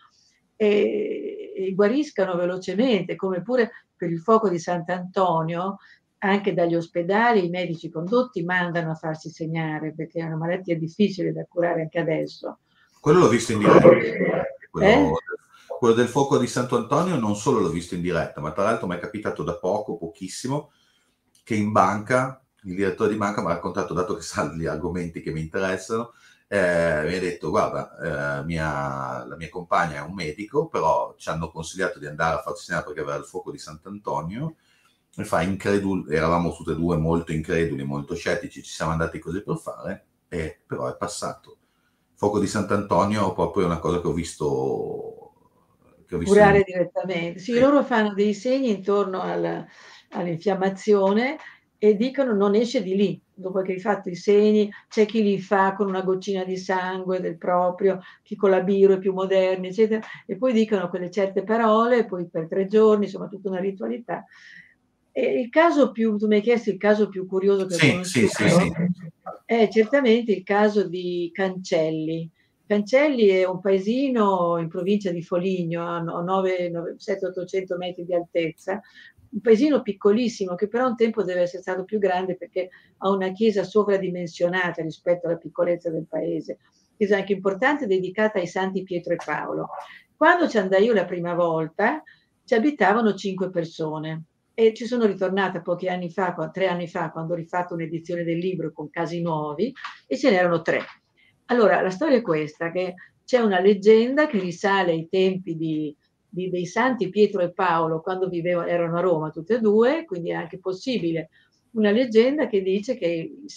e guariscano velocemente, come pure per il fuoco di Sant'Antonio, anche dagli ospedali i medici condotti mandano a farsi segnare perché è una malattia difficile da curare anche adesso. Quello l'ho visto in diretta. Eh? Quello del fuoco di Santo Antonio non solo l'ho visto in diretta, ma tra l'altro mi è capitato da pochissimo, che in banca, il direttore di banca mi ha raccontato, dato che sa gli argomenti che mi interessano, mi ha detto, guarda, la mia compagna è un medico, però ci hanno consigliato di andare a farsi segnare perché aveva il fuoco di Sant'Antonio, e fa eravamo tutti e due molto increduli, molto scettici, ci siamo andati così per fare, e però è passato. Fuoco di Sant'Antonio proprio è una cosa che ho visto Curare direttamente. Sì, sì. loro fanno dei segni intorno all'infiammazione e dicono non esce di lì. Dopo che hai fatto i segni, c'è chi li fa con una goccina di sangue del proprio, chi con la biro, i più moderni, eccetera, e poi dicono quelle certe parole, poi per 3 giorni, insomma tutta una ritualità. E il caso più tu mi hai chiesto il caso più curioso che ho Sì, sì, conosciuto sì, sì. è certamente il caso di Cancelli. Cancelli è un paesino in provincia di Foligno, a 700-800 metri di altezza, un paesino piccolissimo che però un tempo deve essere stato più grande perché ha una chiesa sovradimensionata rispetto alla piccolezza del paese, chiesa anche importante dedicata ai santi Pietro e Paolo. Quando ci andai io la prima volta, ci abitavano 5 persone e ci sono ritornata pochi anni fa, 3 anni fa, quando ho rifatto un'edizione del libro con casi nuovi, e ce n'erano 3. Allora, la storia è questa, che c'è una leggenda che risale ai tempi dei santi Pietro e Paolo, quando erano a Roma tutte e due, quindi è anche possibile una leggenda che dice che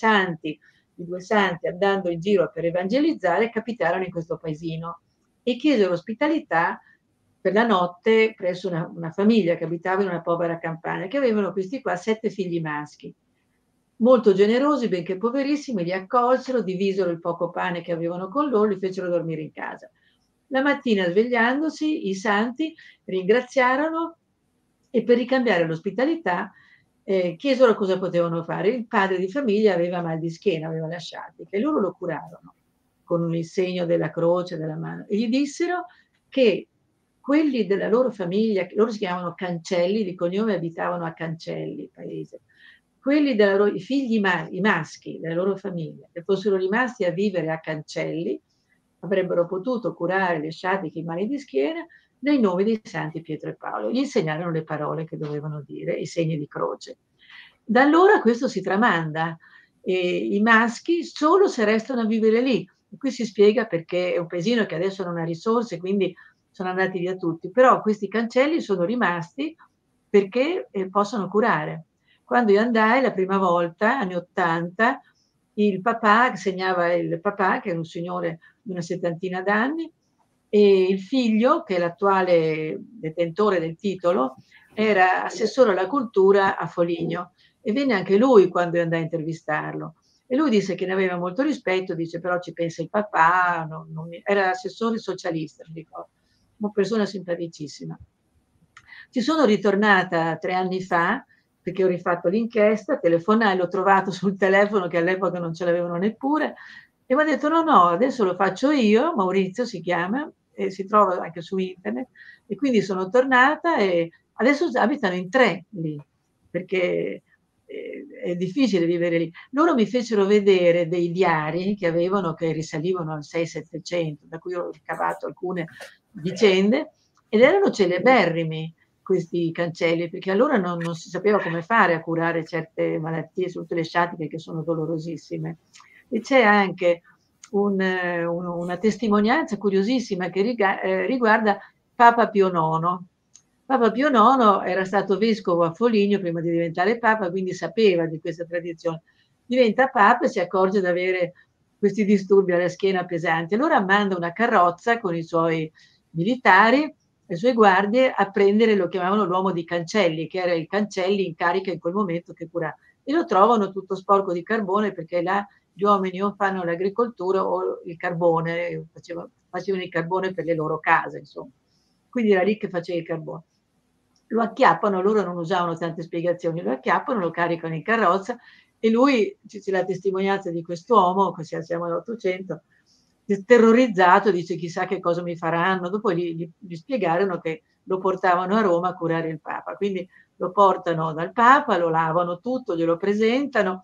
i 2 santi, andando in giro per evangelizzare, capitarono in questo paesino e chiesero ospitalità per la notte presso una famiglia che abitava in una povera campagna, che avevano questi qua 7 figli maschi. Molto generosi, benché poverissimi, li accolsero, divisero il poco pane che avevano con loro, li fecero dormire in casa. La mattina, svegliandosi, i santi ringraziarono e per ricambiare l'ospitalità chiesero cosa potevano fare. Il padre di famiglia aveva mal di schiena, aveva la sciatica, e loro lo curarono con il segno della croce, della mano, e gli dissero che quelli della loro famiglia, loro si chiamavano Cancelli, di cognome abitavano a Cancelli, paese, quelli i figli i maschi della loro famiglia, che fossero rimasti a vivere a Cancelli, avrebbero potuto curare le sciatiche e i mali di schiena nei nomi dei santi Pietro e Paolo. Gli insegnarono le parole che dovevano dire, i segni di croce. Da allora questo si tramanda, i maschi solo se restano a vivere lì. E qui si spiega perché è un paesino che adesso non ha risorse, quindi sono andati via tutti, però questi cancelli sono rimasti perché possono curare. Quando io andai la prima volta, anni 80, il papà, che era un signore di una settantina d'anni, e il figlio, che è l'attuale detentore del titolo, era assessore alla cultura a Foligno e venne anche lui quando io andai a intervistarlo. E lui disse che ne aveva molto rispetto, dice però ci pensa il papà, era assessore socialista, mi ricordo, una persona simpaticissima. Ci sono ritornata 3 anni fa perché ho rifatto l'inchiesta, telefonai, l'ho trovato sul telefono che all'epoca non ce l'avevano neppure e mi ha detto no, no, adesso lo faccio io, Maurizio si chiama, e si trova anche su internet, e quindi sono tornata e adesso abitano in 3 lì, perché è difficile vivere lì. Loro mi fecero vedere dei diari che avevano, che risalivano al 600-700, da cui ho ricavato alcune vicende, ed erano celeberrimi questi cancelli, perché allora non si sapeva come fare a curare certe malattie, soprattutto le sciatiche, che sono dolorosissime. E c'è anche una testimonianza curiosissima che riguarda Papa Pio IX. Papa Pio IX era stato vescovo a Foligno prima di diventare papa, quindi sapeva di questa tradizione. Diventa papa e si accorge di avere questi disturbi alla schiena pesanti. Allora manda una carrozza con i suoi militari, le sue guardie, a prendere, lo chiamavano l'uomo di Cancelli, che era il Cancelli in carica in quel momento che curava. E lo trovano tutto sporco di carbone, perché là gli uomini o fanno l'agricoltura o il carbone, facevano il carbone per le loro case, insomma. Quindi era lì che faceva il carbone. Lo acchiappano, loro non usavano tante spiegazioni, lo acchiappano, lo caricano in carrozza e lui, c'è la testimonianza di quest'uomo, siamo all'800, terrorizzato, dice chissà che cosa mi faranno. Dopo gli spiegarono che lo portavano a Roma a curare il Papa, quindi lo portano dal Papa, lo lavano tutto, glielo presentano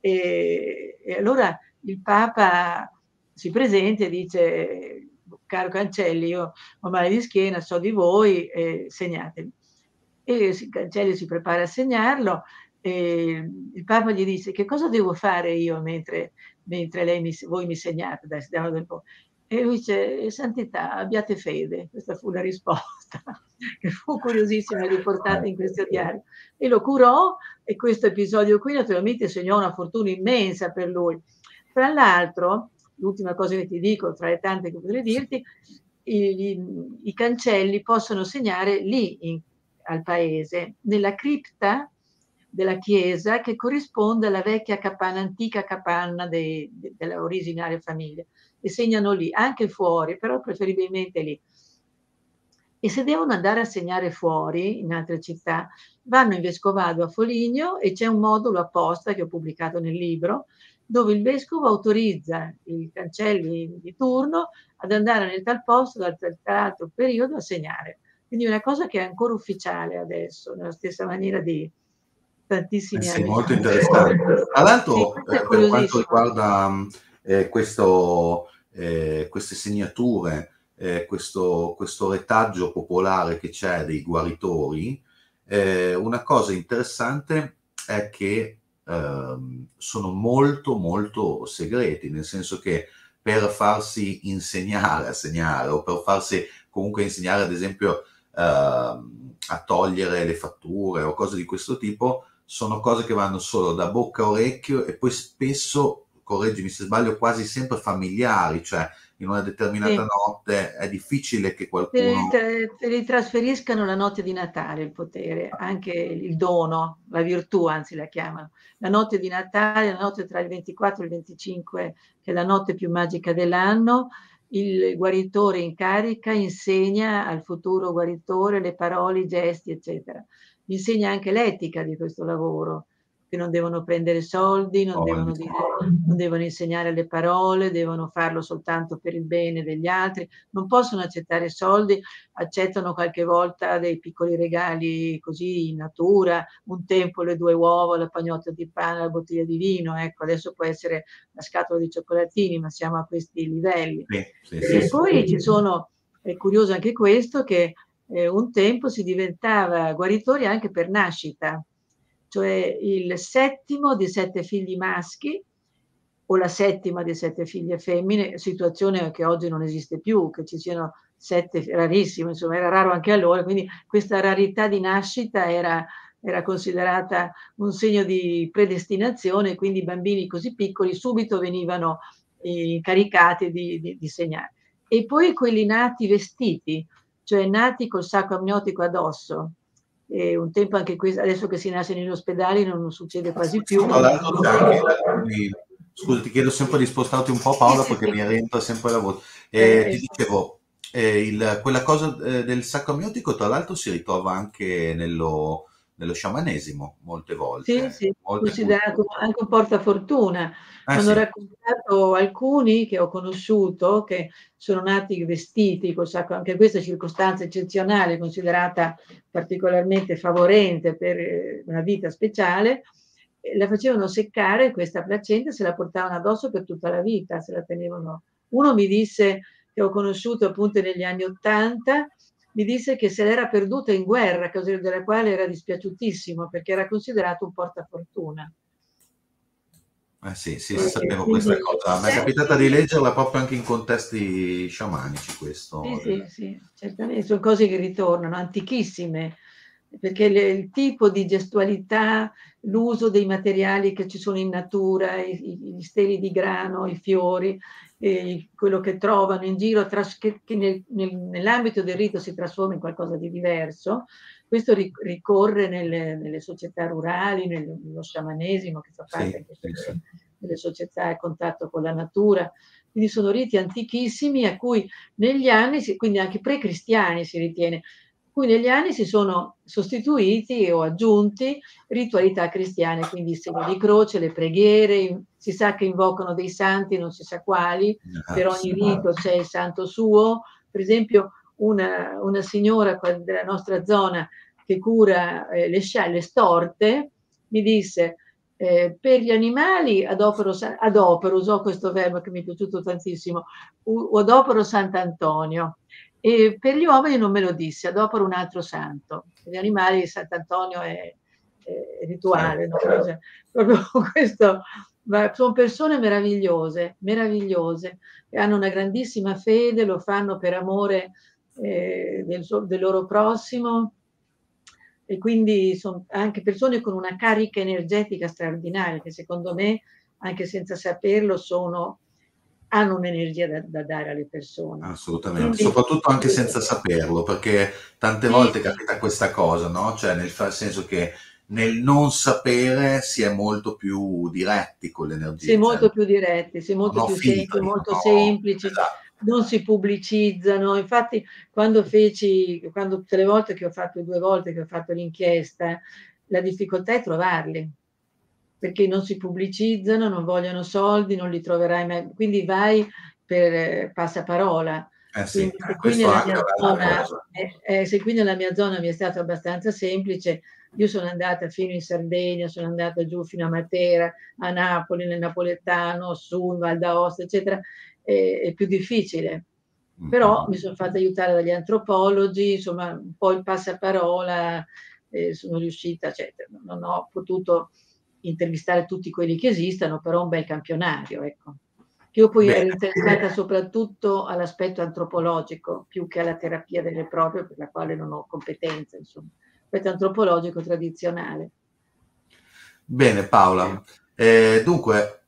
e allora il Papa si presenta e dice caro Cancelli, io ho male di schiena, so di voi, segnatemi. E Cancelli si prepara a segnarlo e il Papa gli dice che cosa devo fare io mentre voi mi segnate, e lui dice santità, abbiate fede. Questa fu la risposta che fu curiosissima e riportata in questo diario, e lo curò, e questo episodio qui naturalmente segnò una fortuna immensa per lui. Tra l'altro, l'ultima cosa che ti dico, tra le tante che potrei dirti, i cancelli possono segnare lì al paese, nella cripta della chiesa che corrisponde alla vecchia capanna, antica capanna della originaria famiglia, e segnano lì, anche fuori, però preferibilmente lì. E se devono andare a segnare fuori, in altre città, vanno in Vescovado a Foligno e c'è un modulo apposta che ho pubblicato nel libro, dove il vescovo autorizza i cancelli di turno ad andare nel tal posto, dal altro periodo, a segnare. Quindi è una cosa che è ancora ufficiale adesso, nella stessa maniera di tantissimi Sì, anni molto fa. interessante. Tra Sì, l'altro, questo è per quanto curiosissimo. riguarda queste segnature, questo retaggio popolare che c'è dei guaritori, una cosa interessante è che sono molto molto segreti, nel senso che per farsi insegnare a segnare o per farsi comunque insegnare ad esempio a togliere le fatture o cose di questo tipo, sono cose che vanno solo da bocca a orecchio e poi spesso, correggimi se sbaglio, quasi sempre familiari, cioè in una determinata Sì. notte è difficile che qualcuno... Te li trasferiscano la notte di Natale il potere, anche il dono, la virtù anzi la chiamano. La notte di Natale, la notte tra il 24 e il 25, che è la notte più magica dell'anno, il guaritore in carica insegna al futuro guaritore le parole, i gesti, eccetera. Gli insegna anche l'etica di questo lavoro, che non devono prendere soldi, non devono insegnare le parole, devono farlo soltanto per il bene degli altri, non possono accettare soldi, accettano qualche volta dei piccoli regali così in natura, un tempo le 2 uova, la pagnotta di pane, la bottiglia di vino, ecco, adesso può essere la scatola di cioccolatini, ma siamo a questi livelli. Sì, E sì. poi ci sono, è curioso anche questo, che un tempo si diventava guaritori anche per nascita, cioè il settimo di 7 figli maschi o la settima di 7 figlie femmine, situazione che oggi non esiste più, che ci siano 7, rarissimo, insomma era raro anche allora, quindi questa rarità di nascita era considerata un segno di predestinazione, quindi i bambini così piccoli subito venivano incaricati di segnare. E poi quelli nati vestiti, cioè nati col sacco amniotico addosso. E un tempo anche questo, adesso che si nasce negli ospedali non succede quasi più. Tra l'altro c'è anche scusa, ti chiedo sempre di spostarti un po', Paola, Sì, sì, perché sì. mi rientra sempre la voce. Ti Ecco. dicevo, quella cosa del sacco amniotico, tra l'altro, si ritrova anche nello sciamanesimo, molte Sì, volte, sì, molte considerato culture. anche un portafortuna. M'hanno Sì, raccontato alcuni che ho conosciuto che sono nati vestiti col sacco, anche questa circostanza eccezionale, considerata particolarmente favorente per una vita speciale, la facevano seccare questa placenta, se la portavano addosso per tutta la vita, se la tenevano. Uno mi disse, che ho conosciuto appunto negli anni '80, mi disse che se l'era perduta in guerra, cosa della quale era dispiaciutissimo perché era considerato un portafortuna. sì, sì, sapevo Quindi, questa cosa. Mi è capitata di leggerla proprio anche in contesti sciamanici, sì, questo. sì, sì, certamente sono cose che ritornano, antichissime, perché il tipo di gestualità, l'uso dei materiali che ci sono in natura, gli steli di grano, i fiori, quello che trovano in giro, che nell'ambito del rito si trasforma in qualcosa di diverso, questo ricorre nelle società rurali, nello sciamanesimo, che fa parte Sì, anche sì, sì. delle società a contatto con la natura. Quindi sono riti antichissimi a cui negli anni, quindi anche pre-cristiani si ritiene, cui negli anni si sono sostituiti o aggiunti ritualità cristiane, quindi il segno di croce, le preghiere, si sa che invocano dei santi, non si sa quali, per ogni Sì. rito c'è il santo suo. Per esempio una signora della nostra zona che cura le storte mi disse per gli animali adopero, usò questo verbo che mi è piaciuto tantissimo, adopero Sant'Antonio. E per gli uomini non me lo disse, adopero un altro santo. Per gli animali Sant'Antonio è rituale, Certo. no? Cioè, proprio questo, ma sono persone meravigliose, meravigliose, che hanno una grandissima fede, lo fanno per amore del loro prossimo e quindi sono anche persone con una carica energetica straordinaria che secondo me, anche senza saperlo, hanno un'energia da dare alle persone. Assolutamente, Quindi soprattutto anche senza saperlo, perché tante sì, volte sì. capita questa cosa, no? Cioè senso che nel non sapere si è molto più diretti con Sì, l'energia, cioè molto più diretti, sì, non molto ho più semplici, filtri, molto non ho... semplici, Esatto. non si pubblicizzano. Infatti, quando tutte le volte che ho fatto, 2 volte che ho fatto l'inchiesta, la difficoltà è trovarli, perché non si pubblicizzano, non vogliono soldi, non li troverai mai. Quindi vai per passaparola. Sì, Quindi se qui questo nella anche è mia un'altra zona, cosa. se qui nella mia zona mi è stato abbastanza semplice, io sono andata fino in Sardegna, sono andata giù fino a Matera, a Napoli, nel napoletano, su in Val d'Aosta, eccetera, è più difficile. Però mi sono fatta aiutare dagli antropologi, insomma un po' il passaparola, sono riuscita, cioè non ho potuto intervistare tutti quelli che esistono, però un bel campionario, ecco. Io poi ero Bene, interessata soprattutto all'aspetto antropologico, più che alla terapia vera e propria, per la quale non ho competenza, insomma. L'aspetto antropologico tradizionale. bene Paola. Dunque,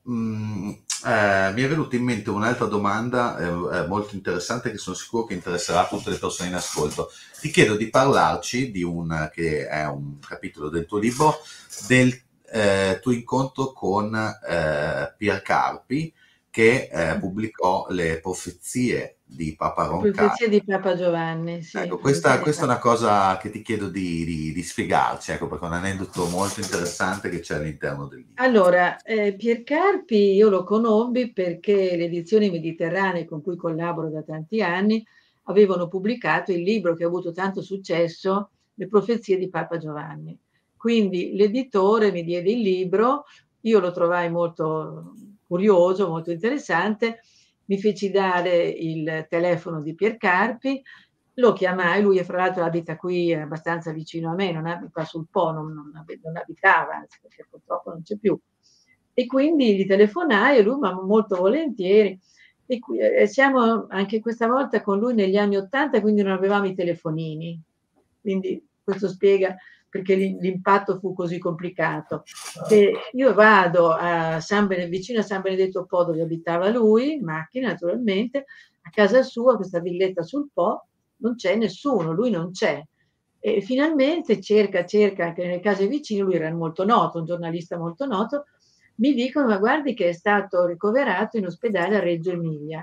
mi è venuta in mente un'altra domanda molto interessante che sono sicuro che interesserà tutte le persone in ascolto. Ti chiedo di parlarci di che è un capitolo del tuo libro, del tuo incontro con Pier Carpi, che pubblicò le profezie di Papa Le profezie Roncalli. di Papa Giovanni, sì, Ecco, questa è una cosa che ti chiedo di spiegarci, ecco, perché è un aneddoto molto interessante che c'è all'interno del libro. allora, Pier Carpi io lo conobbi perché le edizioni mediterranee con cui collaboro da tanti anni avevano pubblicato il libro che ha avuto tanto successo, Le profezie di Papa Giovanni. Quindi l'editore mi diede il libro, io lo trovai molto curioso, molto interessante, mi feci dare il telefono di Pier Carpi, lo chiamai, lui fra l'altro abita qui abbastanza vicino a me, non abita sul Po, non abitava, anzi perché purtroppo non c'è più. E quindi gli telefonai e lui, ma molto volentieri. E siamo anche questa volta con lui negli anni '80, quindi non avevamo i telefonini. Quindi questo spiega perché l'impatto fu così complicato. E io vado vicino a San Benedetto Po, dove abitava lui, in macchina naturalmente, a casa sua, questa villetta sul Po, non c'è nessuno, lui non c'è. E finalmente cerca anche nelle case vicine, lui era molto noto, un giornalista molto noto, mi dicono, ma guardi che è stato ricoverato in ospedale a Reggio Emilia,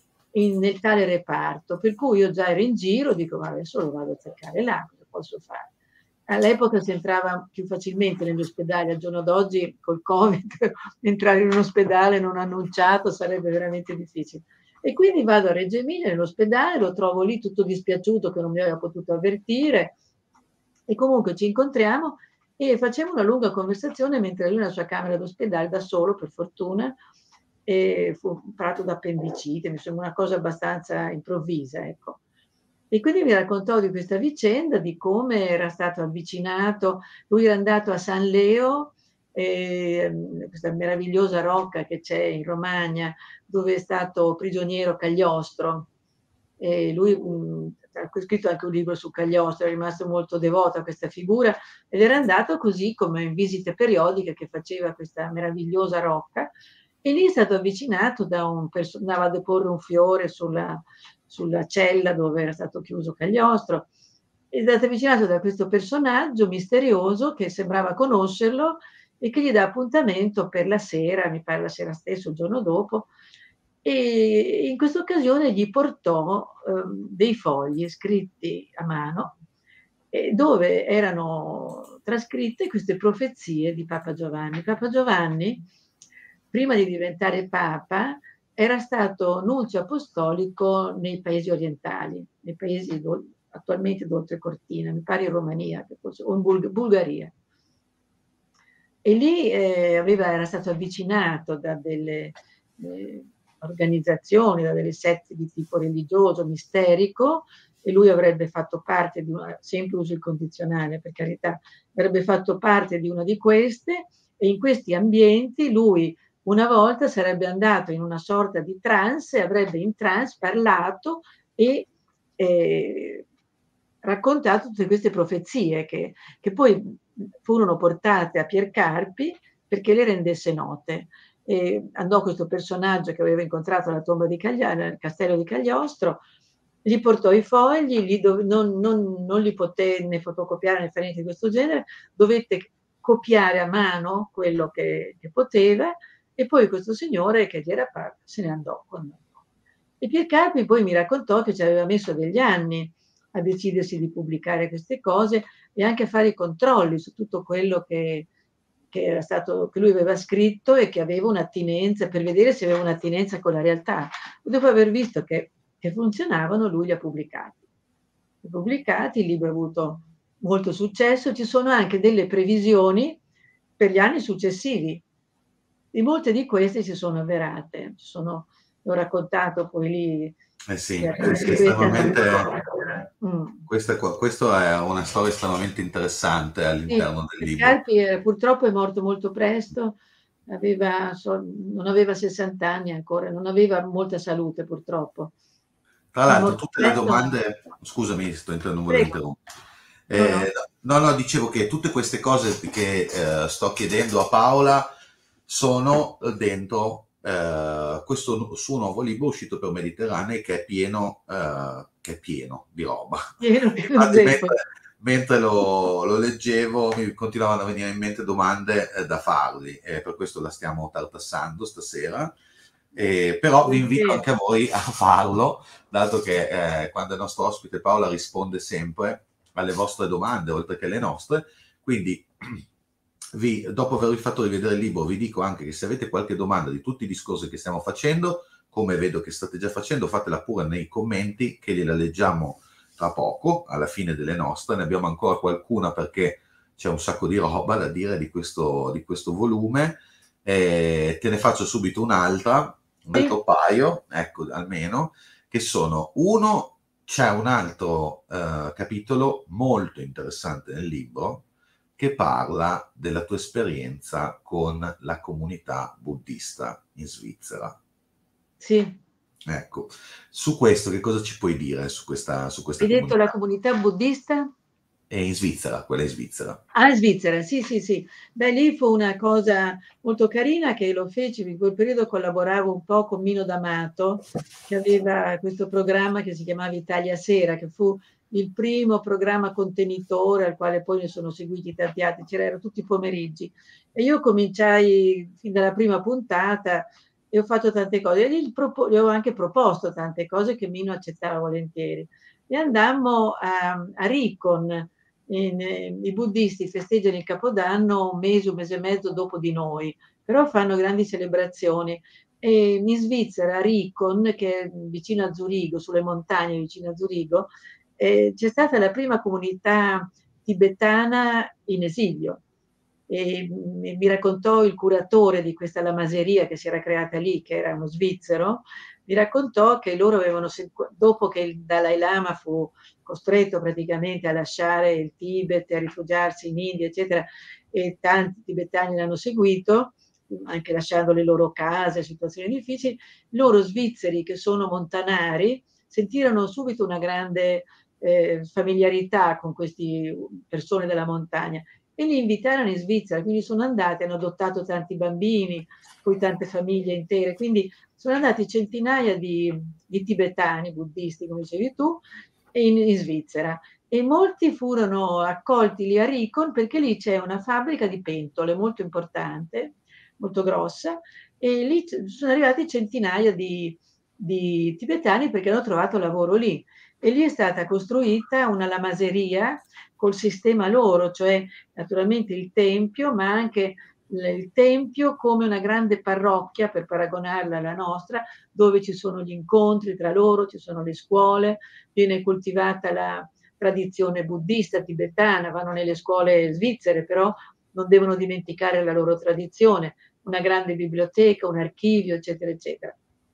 nel tale reparto, per cui io già ero in giro, dico, ma adesso lo vado a cercare là, cosa posso fare? All'epoca si entrava più facilmente negli ospedali, al giorno d'oggi col Covid entrare in un ospedale non annunciato sarebbe veramente difficile. E quindi vado a Reggio Emilia nell'ospedale, lo trovo lì tutto dispiaciuto che non mi aveva potuto avvertire e comunque ci incontriamo e facciamo una lunga conversazione mentre lui nella sua camera d'ospedale da solo, per fortuna, e fu parato d'appendicite, mi sembra una cosa abbastanza improvvisa, ecco. E quindi mi raccontò di questa vicenda, di come era stato avvicinato, lui era andato a San Leo, questa meravigliosa rocca che c'è in Romagna, dove è stato prigioniero Cagliostro. E lui ha scritto anche un libro su Cagliostro, è rimasto molto devoto a questa figura ed era andato così come in visite periodiche che faceva questa meravigliosa rocca e lì è stato avvicinato da andava a deporre un fiore sulla cella dove era stato chiuso Cagliostro. È stato avvicinato da questo personaggio misterioso che sembrava conoscerlo e che gli dà appuntamento per la sera, mi pare la sera stessa, il giorno dopo, e in questa occasione gli portò dei fogli scritti a mano dove erano trascritte queste profezie di Papa Giovanni. Papa Giovanni, prima di diventare Papa, era stato nunzio apostolico nei paesi orientali, nei paesi attualmente d'oltrecortina, mi pare in Romania, o in Bulgaria. E lì era stato avvicinato da delle organizzazioni, da delle sette di tipo religioso, misterico, e lui avrebbe fatto parte di una, sempre uso il condizionale per carità, avrebbe fatto parte di una di queste e in questi ambienti lui una volta sarebbe andato in una sorta di trance, avrebbe in trance parlato e raccontato tutte queste profezie che poi furono portate a Pier Carpi perché le rendesse note. Andò questo personaggio che aveva incontrato alla tomba di nel castello di Cagliostro, gli portò i fogli, non li poté né fotocopiare né fare niente di questo genere, dovette copiare a mano quello che poteva e poi questo signore che gli era parco se ne andò con noi. E Pier Carpi poi mi raccontò che ci aveva messo degli anni a decidersi di pubblicare queste cose e anche a fare i controlli su tutto quello che lui aveva scritto e che aveva un'attinenza, per vedere se aveva un'attinenza con la realtà. Dopo aver visto che funzionavano, lui li ha pubblicati. Il libro ha avuto molto successo, ci sono anche delle previsioni per gli anni successivi. E molte di queste si sono avverate. Ho raccontato poi lì Eh sì, sì, sì, Anche questa è estremamente. una Questo è una storia estremamente interessante sì, all'interno del perché libro. Carpi, purtroppo è morto molto presto, non aveva 60 anni ancora, non aveva molta salute purtroppo. Tra È l'altro, morto tutte le presto, ma domande, scusami, non volevo prego. interrompere. No, no. No, no, dicevo che tutte queste cose che sto chiedendo a Paola sono dentro questo suo nuovo libro uscito per Mediterranei che è pieno di roba. Pieno, pieno Infatti, zeppo. mentre lo leggevo, mi continuavano a venire in mente domande da fargli, e per questo la stiamo tartassando stasera. Però vi invito Volentieri. anche a voi a farlo, dato che quando è nostro ospite Paola risponde sempre alle vostre domande, oltre che alle nostre. Quindi, dopo avervi fatto rivedere il libro, vi dico anche che se avete qualche domanda di tutti i discorsi che stiamo facendo, come vedo che state già facendo, fatela pure nei commenti, che gliela leggiamo tra poco, alla fine delle nostre. Ne abbiamo ancora qualcuna perché c'è un sacco di roba da dire di questo volume. Te ne faccio subito un Sì, altro paio, ecco, almeno, che sono uno, c'è un altro capitolo molto interessante nel libro che parla della tua esperienza con la comunità buddista in Svizzera. sì. Ecco, su questo che cosa ci puoi dire su Hai questa detto la comunità? comunità buddista? È in Svizzera, quella è in Svizzera. Ah, in Svizzera, sì, sì, sì. Beh, lì fu una cosa molto carina che lo feci, in quel periodo collaboravo un po' con Mino D'Amato, che aveva questo programma che si chiamava Italia Sera, che fu il primo programma contenitore al quale poi ne sono seguiti tanti altri, c'erano tutti i pomeriggi. E io cominciai fin dalla prima puntata e ho fatto tante cose. E gli ho anche proposto tante cose che Mino accettava volentieri. E andammo a Ricon, i buddisti festeggiano il Capodanno un mese e mezzo dopo di noi, però fanno grandi celebrazioni. E in Svizzera, a Ricon, che è vicino a Zurigo, sulle montagne vicino a Zurigo, c'è stata la prima comunità tibetana in esilio. E mi raccontò il curatore di questa lamaseria che si era creata lì, che era uno svizzero, mi raccontò che loro avevano, dopo che il Dalai Lama fu costretto praticamente a lasciare il Tibet, a rifugiarsi in India, eccetera, e tanti tibetani l'hanno seguito, anche lasciando le loro case, situazioni difficili, loro svizzeri che sono montanari sentirono subito una grande familiarità con queste persone della montagna e li invitarono in Svizzera, quindi sono andati, hanno adottato tanti bambini, poi tante famiglie intere, quindi sono andati centinaia di tibetani, buddisti, come dicevi tu, in Svizzera. E molti furono accolti lì a Ricon perché lì c'è una fabbrica di pentole molto importante, molto grossa, e lì sono arrivati centinaia di tibetani perché hanno trovato lavoro lì. E lì è stata costruita una lamaseria col sistema loro, cioè naturalmente il tempio, ma anche il tempio come una grande parrocchia, per paragonarla alla nostra, dove ci sono gli incontri tra loro, ci sono le scuole, viene coltivata la tradizione buddista tibetana, vanno nelle scuole svizzere, però non devono dimenticare la loro tradizione, una grande biblioteca, un archivio, eccetera, eccetera.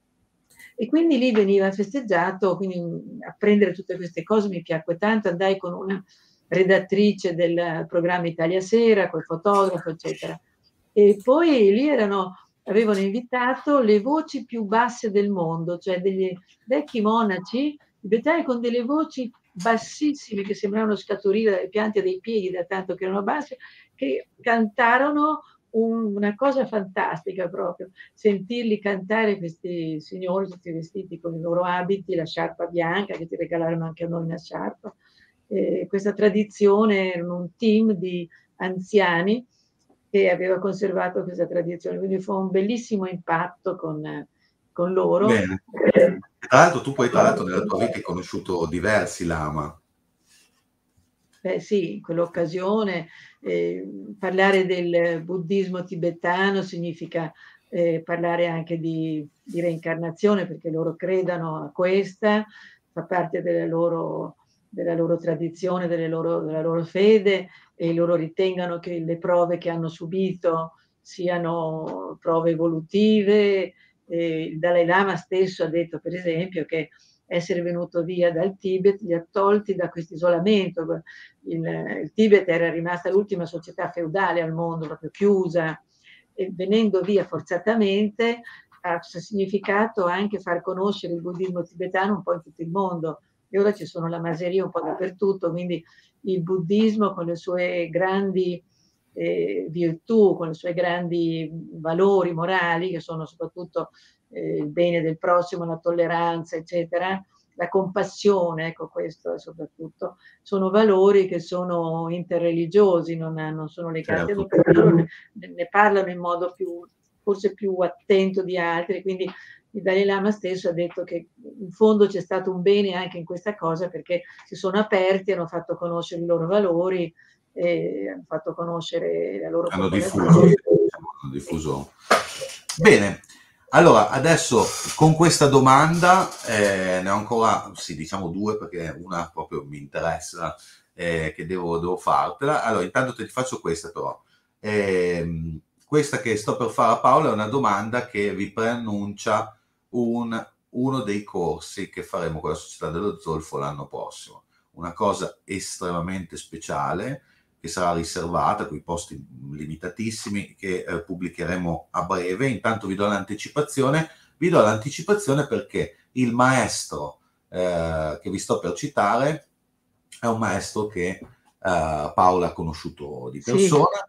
E quindi lì veniva festeggiato, quindi apprendere tutte queste cose mi piacque tanto, andai con una redattrice del programma Italia Sera, col fotografo, eccetera. E poi lì avevano invitato le voci più basse del mondo, cioè degli vecchi monaci tibetani con delle voci bassissime che sembravano scaturire dalle piante dei piedi da tanto che erano basse, che cantarono una cosa fantastica proprio, sentirli cantare questi signori tutti vestiti con i loro abiti, la sciarpa bianca, che ti regalarono anche a noi una sciarpa. Questa tradizione, erano un team di anziani che aveva conservato questa tradizione, quindi fu un bellissimo impatto con loro. Bene. E tra l'altro tu poi, tra l'altro, nella tua vita hai conosciuto diversi lama. Beh sì, in quell'occasione parlare del buddismo tibetano significa parlare anche di reincarnazione, perché loro credano a questa, fa parte della loro tradizione, della loro fede, e loro ritengano che le prove che hanno subito siano prove evolutive. Il Dalai Lama stesso ha detto, per esempio, che essere venuto via dal Tibet, li ha tolti da questo isolamento. Il Tibet era rimasta l'ultima società feudale al mondo, proprio chiusa, e venendo via forzatamente ha significato anche far conoscere il buddismo tibetano un po' in tutto il mondo. E ora ci sono lamaserie un po' dappertutto, quindi il buddismo con le sue grandi virtù, con i suoi grandi valori morali, che sono soprattutto il bene del prossimo, la tolleranza, eccetera, la compassione, ecco questo soprattutto, sono valori che sono interreligiosi, non sono legati ad certo. loro, ne parlano in modo più, forse più attento di altri, quindi il Dalai Lama stesso ha detto che in fondo c'è stato un bene anche in questa cosa, perché si sono aperti, hanno fatto conoscere i loro valori, hanno fatto conoscere la loro Hanno diffuso, popolazione. sì, diciamo, hanno diffuso. Bene, allora adesso con questa domanda ne ho ancora, sì, diciamo due, perché una proprio mi interessa, che devo fartela. Allora, intanto ti faccio questa però. Questa che sto per fare a Paola è una domanda che vi preannuncia uno dei corsi che faremo con la Società dello Zolfo l'anno prossimo. Una cosa estremamente speciale, che sarà riservata, con i posti limitatissimi, che pubblicheremo a breve. Intanto vi do l'anticipazione perché il maestro che vi sto per citare è un maestro che Paola ha conosciuto di Sì, persona.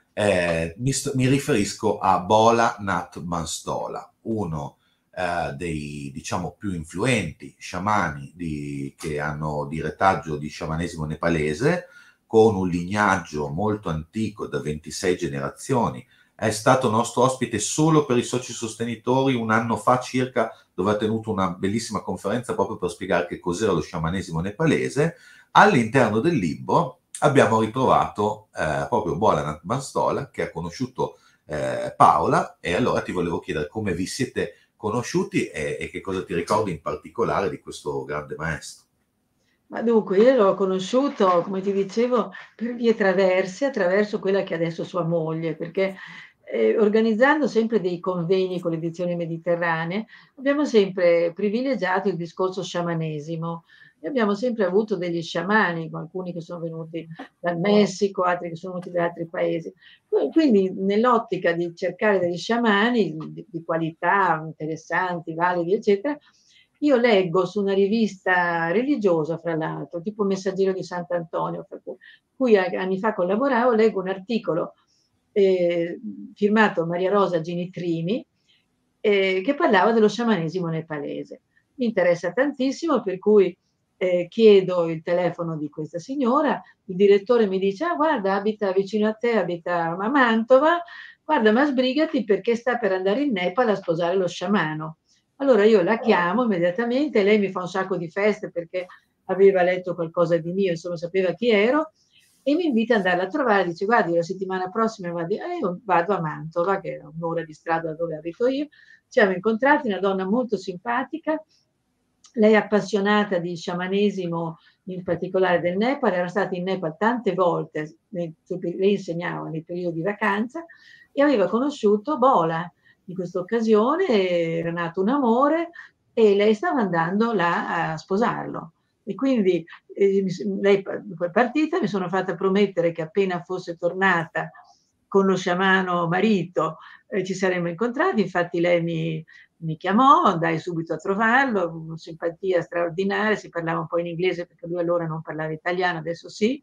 Mi riferisco a Bola Nath Manstola, uno dei, diciamo, più influenti sciamani che hanno di retaggio di sciamanesimo nepalese, con un lignaggio molto antico, da 26 generazioni. È stato nostro ospite solo per i soci sostenitori un anno fa circa, dove ha tenuto una bellissima conferenza proprio per spiegare che cos'era lo sciamanesimo nepalese. All'interno del libro abbiamo ritrovato proprio Bola Manstola, che ha conosciuto Paola, e allora ti volevo chiedere come vi siete conosciuti e che cosa ti ricordi in particolare di questo grande maestro. ma dunque io l'ho conosciuto, come ti dicevo, per vie traverse, attraverso quella che è adesso sua moglie, perché organizzando sempre dei convegni con le edizioni mediterranee, abbiamo sempre privilegiato il discorso sciamanesimo e abbiamo sempre avuto degli sciamani, alcuni che sono venuti dal Messico, altri che sono venuti da altri paesi. Quindi nell'ottica di cercare degli sciamani di qualità, interessanti, validi, eccetera, io leggo su una rivista religiosa, fra l'altro, tipo Messaggero di Sant'Antonio, per cui anni fa collaboravo, leggo un articolo eh, firmato Maria Rosa Ginitrini, che parlava dello sciamanesimo nepalese. Mi interessa tantissimo, per cui chiedo il telefono di questa signora, il direttore mi dice, ah, guarda, abita vicino a te, abita a Mantova, guarda, ma sbrigati perché sta per andare in Nepal a sposare lo sciamano. Allora io la chiamo immediatamente, lei mi fa un sacco di feste perché aveva letto qualcosa di mio, insomma sapeva chi ero, e mi invita ad andarla a trovare, dice guardi la settimana prossima io vado a Mantova, che è un'ora di strada da dove abito io, ci siamo incontrati, una donna molto simpatica, lei è appassionata di sciamanesimo, in particolare del Nepal, era stata in Nepal tante volte, lei insegnava nei periodi di vacanza, e aveva conosciuto Bola. In questa occasione era nato un amore e lei stava andando là a sposarlo. E quindi lei poi è partita, mi sono fatta promettere che appena fosse tornata con lo sciamano marito ci saremmo incontrati, infatti lei mi chiamò, andai subito a trovarlo, una simpatia straordinaria, si parlava un po' in inglese perché lui allora non parlava italiano, adesso sì,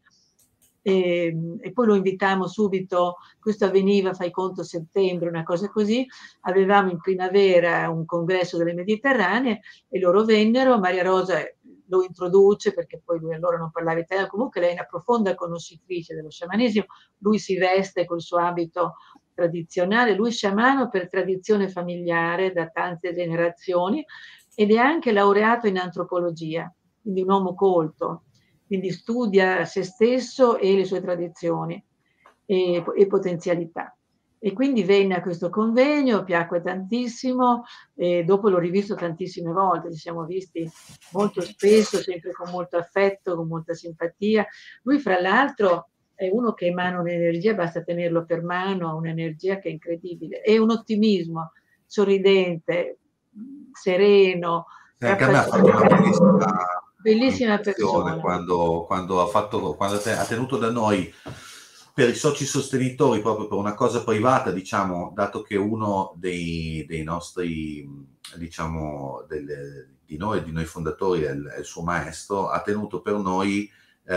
e poi lo invitammo subito, questo avveniva, fai conto, settembre, una cosa così, avevamo in primavera un congresso delle Mediterranee e loro vennero, Maria Rosa lo introduce perché poi lui allora non parlava italiano, comunque lei è una profonda conoscitrice dello sciamanesimo, lui si veste col suo abito tradizionale, lui sciamano per tradizione familiare da tante generazioni ed è anche laureato in antropologia, quindi un uomo colto, quindi studia se stesso e le sue tradizioni e potenzialità. E quindi venne a questo convegno, piacque tantissimo, e dopo l'ho rivisto tantissime volte, ci siamo visti molto spesso, sempre con molto affetto, con molta simpatia. Lui, fra l'altro, è uno che emana un'energia, basta tenerlo per mano, ha un'energia che è incredibile, e un ottimismo sorridente, sereno, Anche a me ha fatto una bellissima bellissima impressione persona. quando ha tenuto da noi per i soci sostenitori, proprio per una cosa privata, diciamo, dato che uno dei nostri, diciamo, di noi fondatori è il suo maestro, ha tenuto per noi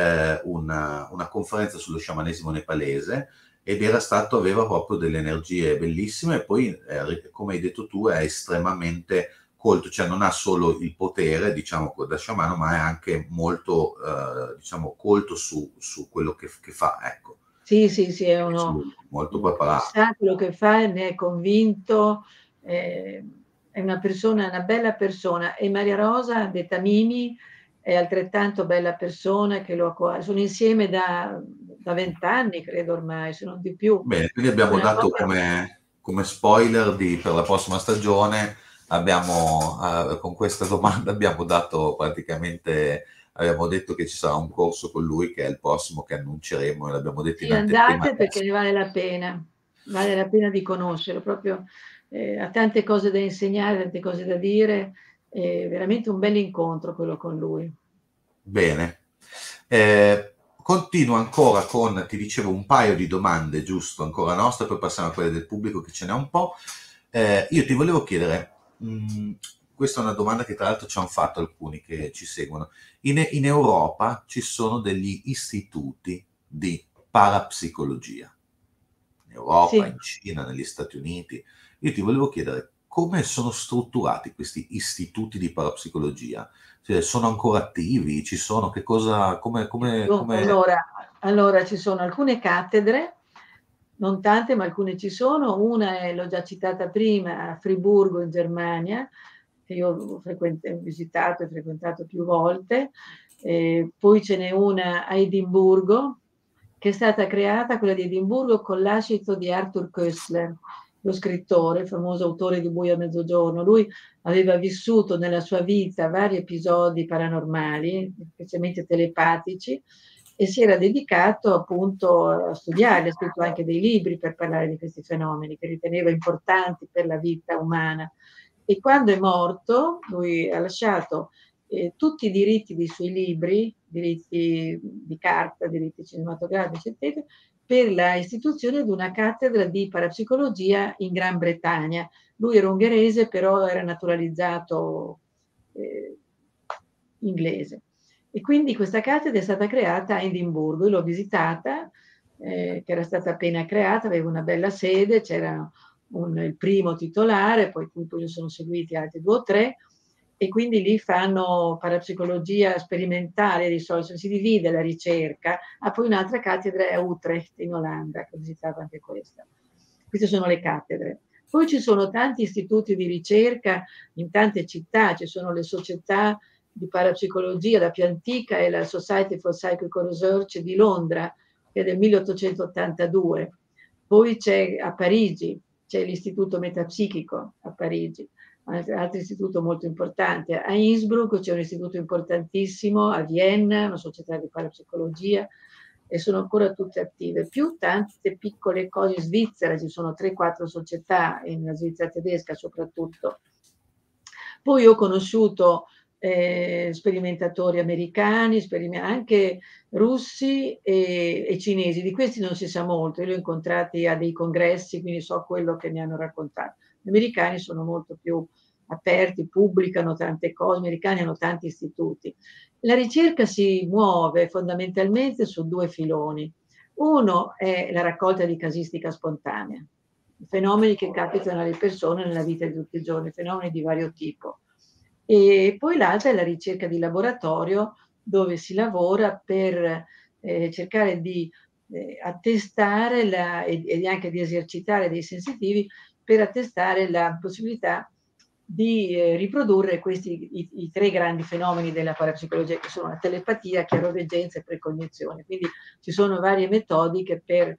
una conferenza sullo sciamanesimo nepalese, ed aveva proprio delle energie bellissime, e poi, come hai detto tu, è estremamente colto, cioè non ha solo il potere, diciamo, da sciamano, ma è anche molto, diciamo, colto su quello che fa, ecco. Sì, sì, sì, è uno Molto preparato. sa quello che fa, ne è convinto, è una persona, una bella persona. E Maria Rosa, detta Mimi, è altrettanto bella persona che sono insieme da 20 anni, credo ormai, se non di più. Bene, quindi abbiamo Una dato cosa come spoiler per la prossima stagione, con questa domanda abbiamo dato praticamente, abbiamo detto che ci sarà un corso con lui che è il prossimo che annunceremo, e l'abbiamo detto in sì, anteprima andate perché adesso. ne vale la pena di conoscerlo, proprio ha tante cose da insegnare, tante cose da dire, veramente un bel incontro quello con lui. Bene. Continuo ancora con, ti dicevo, un paio di domande, giusto, ancora nostre, poi passiamo a quelle del pubblico che ce n'è un po'. Io ti volevo chiedere, questa è una domanda che tra l'altro ci hanno fatto alcuni che ci seguono. In Europa ci sono degli istituti di parapsicologia. In Europa, Sì. in Cina, negli Stati Uniti. Io ti volevo chiedere come sono strutturati questi istituti di parapsicologia? Cioè, sono ancora attivi? Ci sono? Che cosa, Dunque, allora ci sono alcune cattedre, non tante, ma alcune ci sono. Una è, l'ho già citata prima, a Friburgo in Germania, che io ho visitato e frequentato più volte. Poi ce n'è una a Edimburgo, che è stata creata, quella di Edimburgo, con l'ascito di Arthur Koestler, lo scrittore, il famoso autore di Buio a mezzogiorno. Lui aveva vissuto nella sua vita vari episodi paranormali, specialmente telepatici, e si era dedicato appunto a studiarli, ha scritto anche dei libri per parlare di questi fenomeni che riteneva importanti per la vita umana. E quando è morto, lui ha lasciato tutti i diritti dei suoi libri, diritti di carta, diritti cinematografici, eccetera, per la istituzione di una cattedra di parapsicologia in Gran Bretagna. Lui era ungherese, però era naturalizzato eh, inglese. E quindi questa cattedra è stata creata a Edimburgo. Io l'ho visitata, che era stata appena creata, aveva una bella sede, c'era il primo titolare, poi ne sono seguiti altri due o tre, e quindi lì fanno parapsicologia sperimentale, di solito si divide la ricerca. Ah, poi un'altra cattedra è a Utrecht in Olanda, che ho visitato anche questa. Queste sono le cattedre. Poi ci sono tanti istituti di ricerca in tante città, ci sono le società di parapsicologia, la più antica è la Society for Psychical Research di Londra, che è del 1882. Poi c'è a Parigi, c'è l'Istituto Metapsichico a Parigi, altro istituto molto importante. A Innsbruck c'è un istituto importantissimo, a Vienna, una società di parapsicologia, e sono ancora tutte attive, più tante piccole cose in Svizzera, ci sono 3-4 società, in Svizzera tedesca soprattutto. Poi ho conosciuto sperimentatori americani, anche russi e cinesi. Di questi non si sa molto, io li ho incontrati a dei congressi, quindi so quello che mi hanno raccontato. Gli americani sono molto più aperti, pubblicano tante cose, gli americani hanno tanti istituti. La ricerca si muove fondamentalmente su due filoni. Uno è la raccolta di casistica spontanea, fenomeni che capitano alle persone nella vita di tutti i giorni, fenomeni di vario tipo. E poi l'altra è la ricerca di laboratorio, dove si lavora per cercare di attestare e anche di esercitare dei sensitivi per attestare la possibilità di riprodurre i tre grandi fenomeni della parapsicologia, che sono la telepatia, chiaroveggenza e precognizione. Quindi ci sono varie metodiche per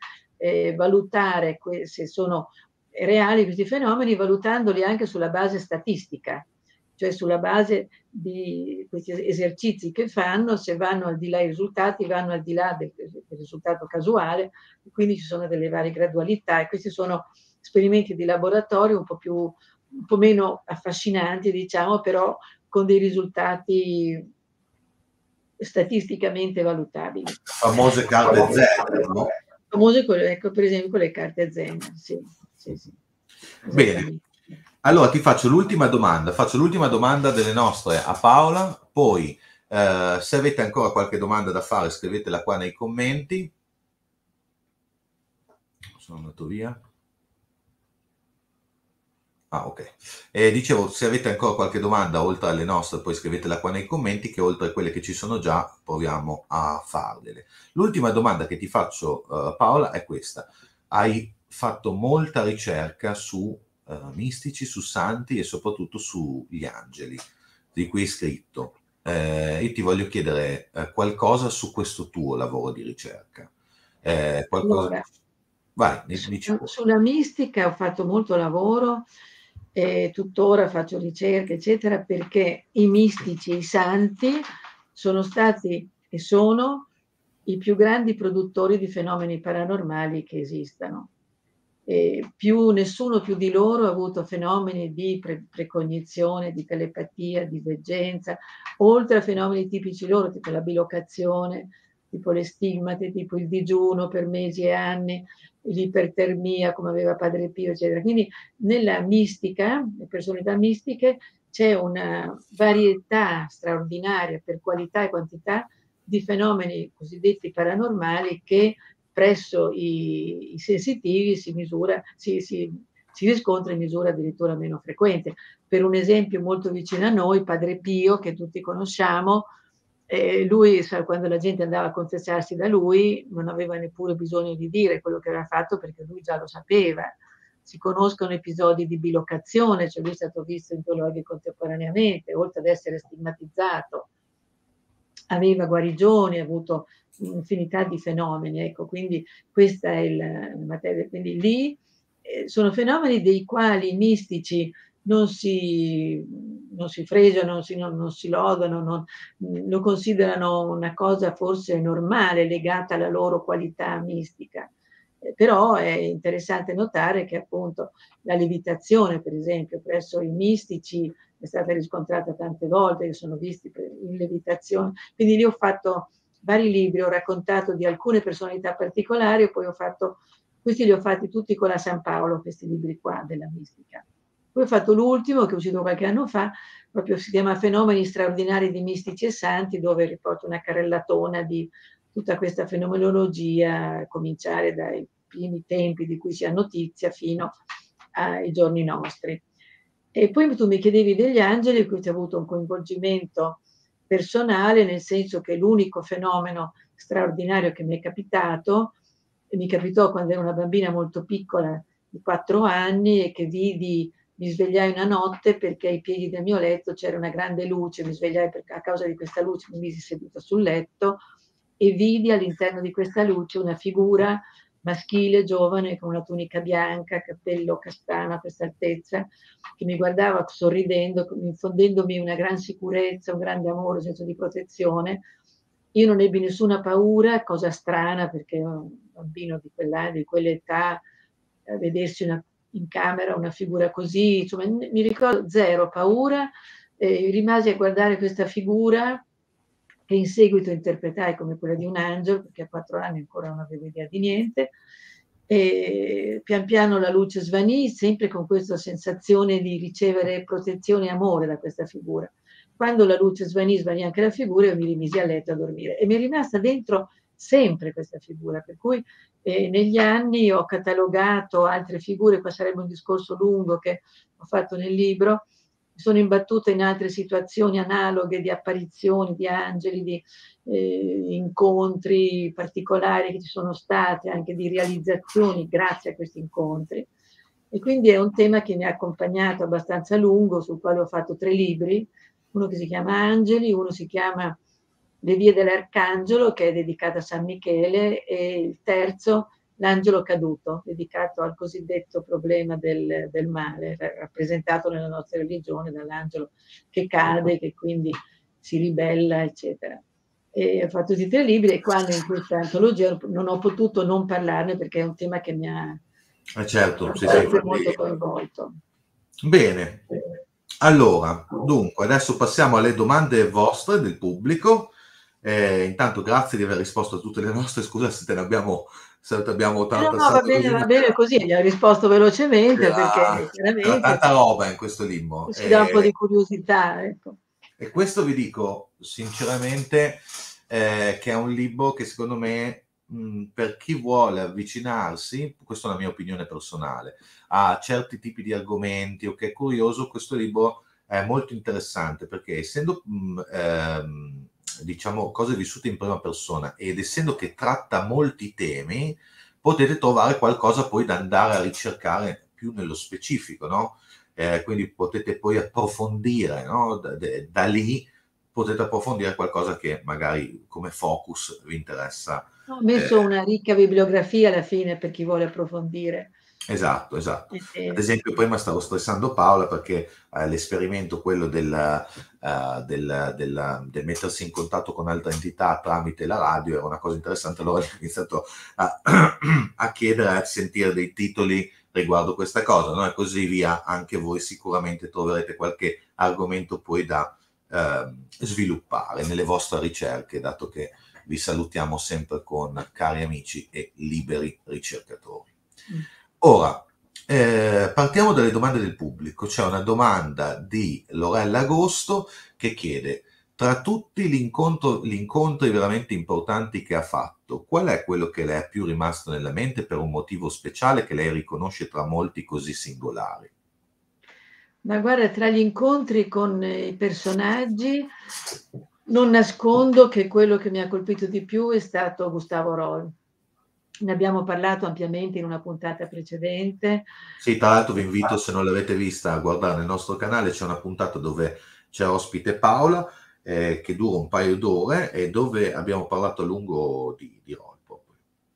valutare se sono reali questi fenomeni, valutandoli anche sulla base statistica, cioè sulla base di questi esercizi che fanno, se vanno al di là, i risultati vanno al di là del risultato casuale, quindi ci sono delle varie gradualità, e questi sono esperimenti di laboratorio un po' meno affascinanti, diciamo, però con dei risultati statisticamente valutabili. Famose carte Zener, no? Famose, ecco, per esempio con le carte Zener, sì, sì, sì. Bene, allora ti faccio l'ultima domanda delle nostre a Paola, poi se avete ancora qualche domanda da fare scrivetela qua nei commenti. Sono andato via. Ah, ok. Dicevo, se avete ancora qualche domanda oltre alle nostre, poi scrivetela qua nei commenti, che oltre a quelle che ci sono già, proviamo a farle. L'ultima domanda che ti faccio, Paola, è questa. Hai fatto molta ricerca su mistici, su santi e soprattutto sugli angeli, di cui hai scritto. Io ti voglio chiedere qualcosa su questo tuo lavoro di ricerca. Qualcosa... Allora, Vai, dici pure. sulla mistica ho fatto molto lavoro e tuttora faccio ricerche, eccetera, perché i mistici, i santi, sono stati e sono i più grandi produttori di fenomeni paranormali che esistano. Nessuno più di loro ha avuto fenomeni di precognizione, di telepatia, di veggenza, oltre a fenomeni tipici loro, tipo la bilocazione, tipo le stigmate, tipo il digiuno per mesi e anni, l'ipertermia come aveva Padre Pio, eccetera. Quindi nella mistica, le personalità mistiche, c'è una varietà straordinaria per qualità e quantità di fenomeni cosiddetti paranormali che presso i sensitivi si riscontra in misura addirittura meno frequente. Per un esempio molto vicino a noi, Padre Pio, che tutti conosciamo, lui, quando la gente andava a confessarsi da lui, non aveva neppure bisogno di dire quello che aveva fatto perché lui già lo sapeva. Si conoscono episodi di bilocazione, cioè lui è stato visto in 2 luoghi contemporaneamente, oltre ad essere stigmatizzato, aveva guarigioni, ha avuto un'infinità di fenomeni, ecco, quindi questa è la materia. Quindi lì sono fenomeni dei quali i mistici non si fregiano, non si lodano, lo considerano una cosa forse normale, legata alla loro qualità mistica. Però è interessante notare che appunto la levitazione, per esempio, presso i mistici è stata riscontrata tante volte, che sono visti in levitazione. Quindi lì ho fatto vari libri, ho raccontato di alcune personalità particolari e poi questi li ho fatti tutti con la San Paolo, questi libri qua della mistica. Poi ho fatto l'ultimo, che è uscito qualche anno fa, proprio si chiama Fenomeni straordinari di mistici e santi, dove riporto una carrellatona di tutta questa fenomenologia, a cominciare dai primi tempi di cui si ha notizia fino ai giorni nostri. E poi tu mi chiedevi degli angeli, qui c'è avuto un coinvolgimento personale, nel senso che l'unico fenomeno straordinario che mi è capitato, e mi capitò quando ero una bambina molto piccola, di 4 anni, e che mi svegliai una notte perché ai piedi del mio letto c'era una grande luce, mi svegliai a causa di questa luce, mi misi seduta sul letto e vidi all'interno di questa luce una figura maschile, giovane, con una tunica bianca, capello castano a questa altezza, che mi guardava sorridendo, infondendomi una gran sicurezza, un grande amore, un senso di protezione. Io non ebbi nessuna paura, cosa strana perché un bambino di quell'età, vedersi in camera una figura così, insomma, mi ricordo zero paura, rimasi a guardare questa figura che in seguito interpretai come quella di un angelo, perché a 4 anni ancora non avevo idea di niente, e pian piano la luce svanì, sempre con questa sensazione di ricevere protezione e amore da questa figura. Quando la luce svanì anche la figura, io mi rimisi a letto a dormire e mi è rimasta dentro sempre questa figura, per cui negli anni ho catalogato altre figure, qua sarebbe un discorso lungo che ho fatto nel libro, mi sono imbattuta in altre situazioni analoghe di apparizioni di angeli, di incontri particolari che ci sono state, anche di realizzazioni grazie a questi incontri. E quindi è un tema che mi ha accompagnato abbastanza a lungo, sul quale ho fatto 3 libri, uno che si chiama Angeli, uno si chiama Le vie dell'Arcangelo, che è dedicato a San Michele, e il terzo L'angelo caduto, dedicato al cosiddetto problema del male, rappresentato nella nostra religione dall'angelo che cade, che quindi si ribella, eccetera. E ho fatto questi 3 libri e quando in questa antologia non ho potuto non parlarne perché è un tema che mi ha Certo, sì, sempre molto coinvolto. Bene. Allora, dunque, adesso passiamo alle domande vostre del pubblico. Intanto grazie di aver risposto a tutte le nostre, scusa se te abbiamo No, no, tassato così, ma va bene così, gli ho risposto velocemente perché c'era chiaramente tanta roba in questo limbo. così dà un po' di curiosità, ecco. E questo vi dico sinceramente che è un libro che secondo me per chi vuole avvicinarsi, questa è una mia opinione personale, a certi tipi di argomenti o che è curioso, questo libro è molto interessante perché essendo diciamo cose vissute in prima persona ed essendo che tratta molti temi, potete trovare qualcosa poi da andare a ricercare più nello specifico, no? Quindi potete poi approfondire, no? Da lì potete approfondire qualcosa che magari come focus vi interessa. Ho Eh, messo una ricca bibliografia alla fine per chi vuole approfondire. esatto, esatto. I Ad temi. esempio, prima stavo stressando Paola perché l'esperimento, quello del mettersi in contatto con altre entità tramite la radio, era una cosa interessante, allora ho iniziato a, a chiedere, a sentire dei titoli riguardo questa cosa, no? E così via, anche voi sicuramente troverete qualche argomento poi da sviluppare nelle vostre ricerche, dato che vi salutiamo sempre con cari amici e liberi ricercatori. Mh. Ora, partiamo dalle domande del pubblico. C'è una domanda di Lorella Agosto che chiede: tra tutti gli incontri veramente importanti che ha fatto, qual è quello che le è più rimasto nella mente per un motivo speciale che lei riconosce tra molti così singolari? Ma guarda, tra gli incontri con i personaggi, non nascondo che quello che mi ha colpito di più è stato Gustavo Roll. Ne abbiamo parlato ampiamente in una puntata precedente. Sì, tra l'altro vi invito, se non l'avete vista, a guardare nel nostro canale, c'è una puntata dove c'è ospite Paola, che dura un paio d'ore e dove abbiamo parlato a lungo di Roll proprio.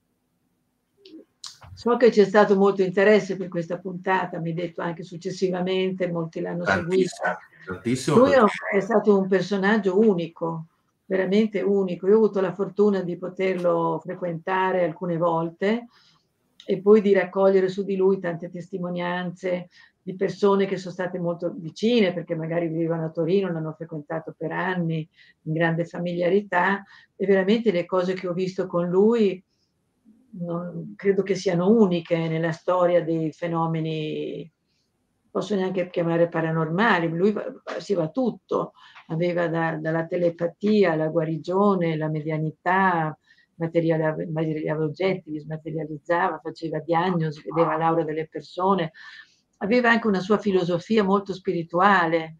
So che c'è stato molto interesse per questa puntata, mi hai detto anche successivamente, molti l'hanno seguita. Tantissimo, tantissimo Lui perché è stato un personaggio unico, veramente unico. Io ho avuto la fortuna di poterlo frequentare alcune volte e poi di raccogliere su di lui tante testimonianze di persone che sono state molto vicine, perché magari vivevano a Torino, l'hanno frequentato per anni in grande familiarità, e veramente le cose che ho visto con lui non credo che siano uniche nella storia dei fenomeni, posso neanche chiamare paranormali. Lui passiva tutto, aveva dalla telepatia alla guarigione, la medianità, materializzava oggetti, li smaterializzava, faceva diagnosi, vedeva l'aura delle persone. Aveva anche una sua filosofia molto spirituale.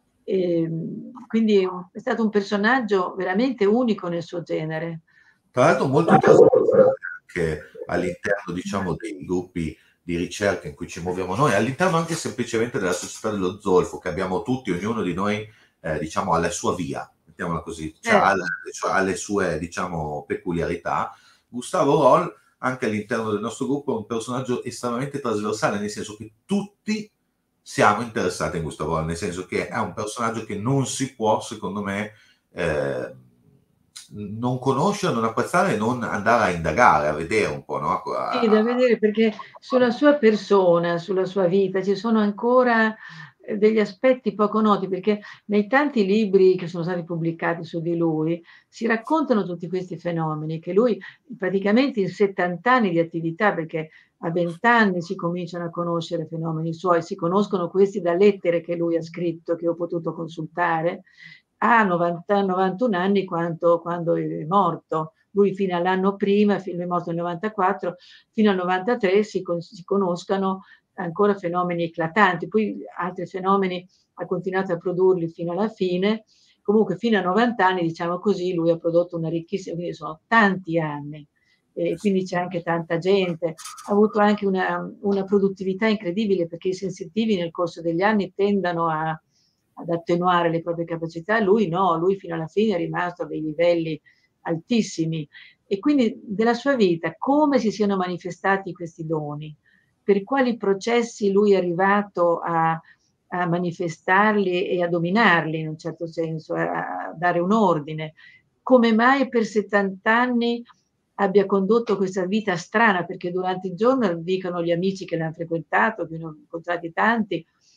Quindi è stato un personaggio veramente unico nel suo genere. tra l'altro molto trasversale anche all'interno, diciamo, dei gruppi di ricerca in cui ci muoviamo noi, all'interno anche semplicemente della società dello zolfo, che abbiamo tutti, ognuno di noi, diciamo, alla sua via, mettiamola così, Certo. cioè ha le sue, diciamo, peculiarità. Gustavo Roll, anche all'interno del nostro gruppo, è un personaggio estremamente trasversale, nel senso che tutti siamo interessati in Gustavo Roll, nel senso che è un personaggio che non si può, secondo me, eh, non conoscere, non apprezzare e non andare a indagare, a vedere un po', no? Sì, da vedere perché sulla sua persona, sulla sua vita ci sono ancora degli aspetti poco noti, perché nei tanti libri che sono stati pubblicati su di lui si raccontano tutti questi fenomeni che lui praticamente in 70 anni di attività, perché a 20 anni si cominciano a conoscere fenomeni suoi, si conoscono questi da lettere che lui ha scritto, che ho potuto consultare, a 90, 91 anni quando è morto. Lui fino all'anno prima, lui è morto nel 94, fino al 93 si conoscano ancora fenomeni eclatanti, poi altri fenomeni ha continuato a produrli fino alla fine, comunque fino a 90 anni, diciamo così, lui ha prodotto una ricchissima, quindi sono tanti anni, e quindi c'è anche tanta gente, ha avuto anche una produttività incredibile perché i sensitivi nel corso degli anni tendono ad attenuare le proprie capacità, lui no, lui fino alla fine è rimasto a dei livelli altissimi. E quindi della sua vita, come si siano manifestati questi doni, per quali processi lui è arrivato a manifestarli e a dominarli in un certo senso, a dare un ordine, come mai per 70 anni abbia condotto questa vita strana, perché durante il giorno dicono gli amici che l'hanno frequentato, che ne ho incontrati tanti,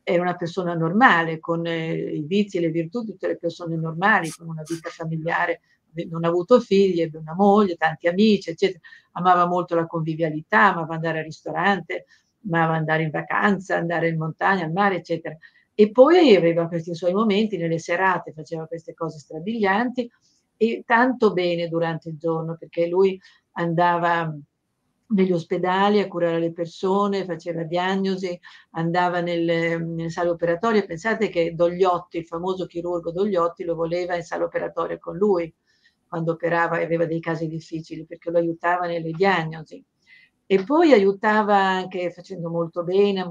era una persona normale, con i vizi e le virtù di tutte le persone normali, con una vita familiare, non ha avuto figli, ebbe una moglie, tanti amici, eccetera. Amava molto la convivialità, amava andare al ristorante, amava andare in vacanza, andare in montagna, al mare, eccetera. E poi aveva questi suoi momenti nelle serate, faceva queste cose strabilianti e tanto bene durante il giorno, perché lui andava negli ospedali a curare le persone, faceva diagnosi, andava nelle sale operatorie. Pensate che Dogliotti, il famoso chirurgo Dogliotti, lo voleva in sala operatoria con lui quando operava e aveva dei casi difficili, perché lo aiutava nelle diagnosi. E poi aiutava anche facendo molto bene,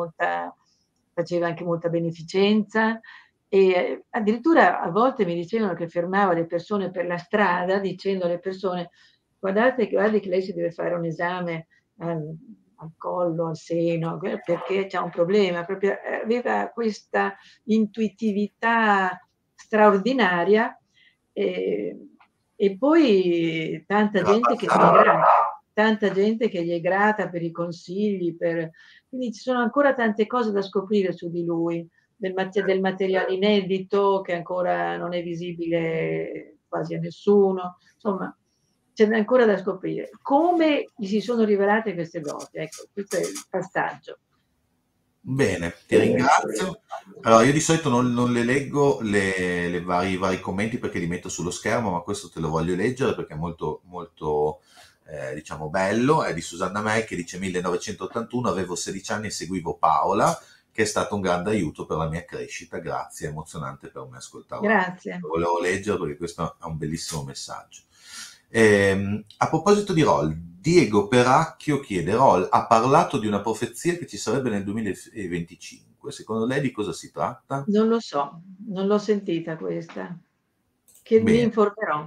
faceva anche molta beneficenza e addirittura a volte mi dicevano che fermava le persone per la strada dicendo alle persone: guardi che lei si deve fare un esame al collo, al seno, perché c'ha un problema. Proprio, aveva questa intuitività straordinaria. E, e poi tanta gente che gli è grata per i consigli, quindi ci sono ancora tante cose da scoprire su di lui, del materiale inedito che ancora non è visibile quasi a nessuno, insomma, ce n'è ancora da scoprire. Come gli si sono rivelate queste doti? Ecco, questo è il passaggio. Bene, ti ringrazio. Allora, io di solito non le leggo i vari commenti perché li metto sullo schermo, ma questo te lo voglio leggere perché è molto, molto diciamo bello. È di Susanna May che dice: 1981, avevo 16 anni e seguivo Paola, che è stato un grande aiuto per la mia crescita. Grazie, è emozionante per me ascoltarlo. Grazie. Lo volevo leggere perché questo è un bellissimo messaggio. A proposito di Roll, Diego Peracchio chiede: Roll ha parlato di una profezia che ci sarebbe nel 2025. Secondo lei di cosa si tratta? Non lo so, non l'ho sentita questa. Che mi Bene. informerò.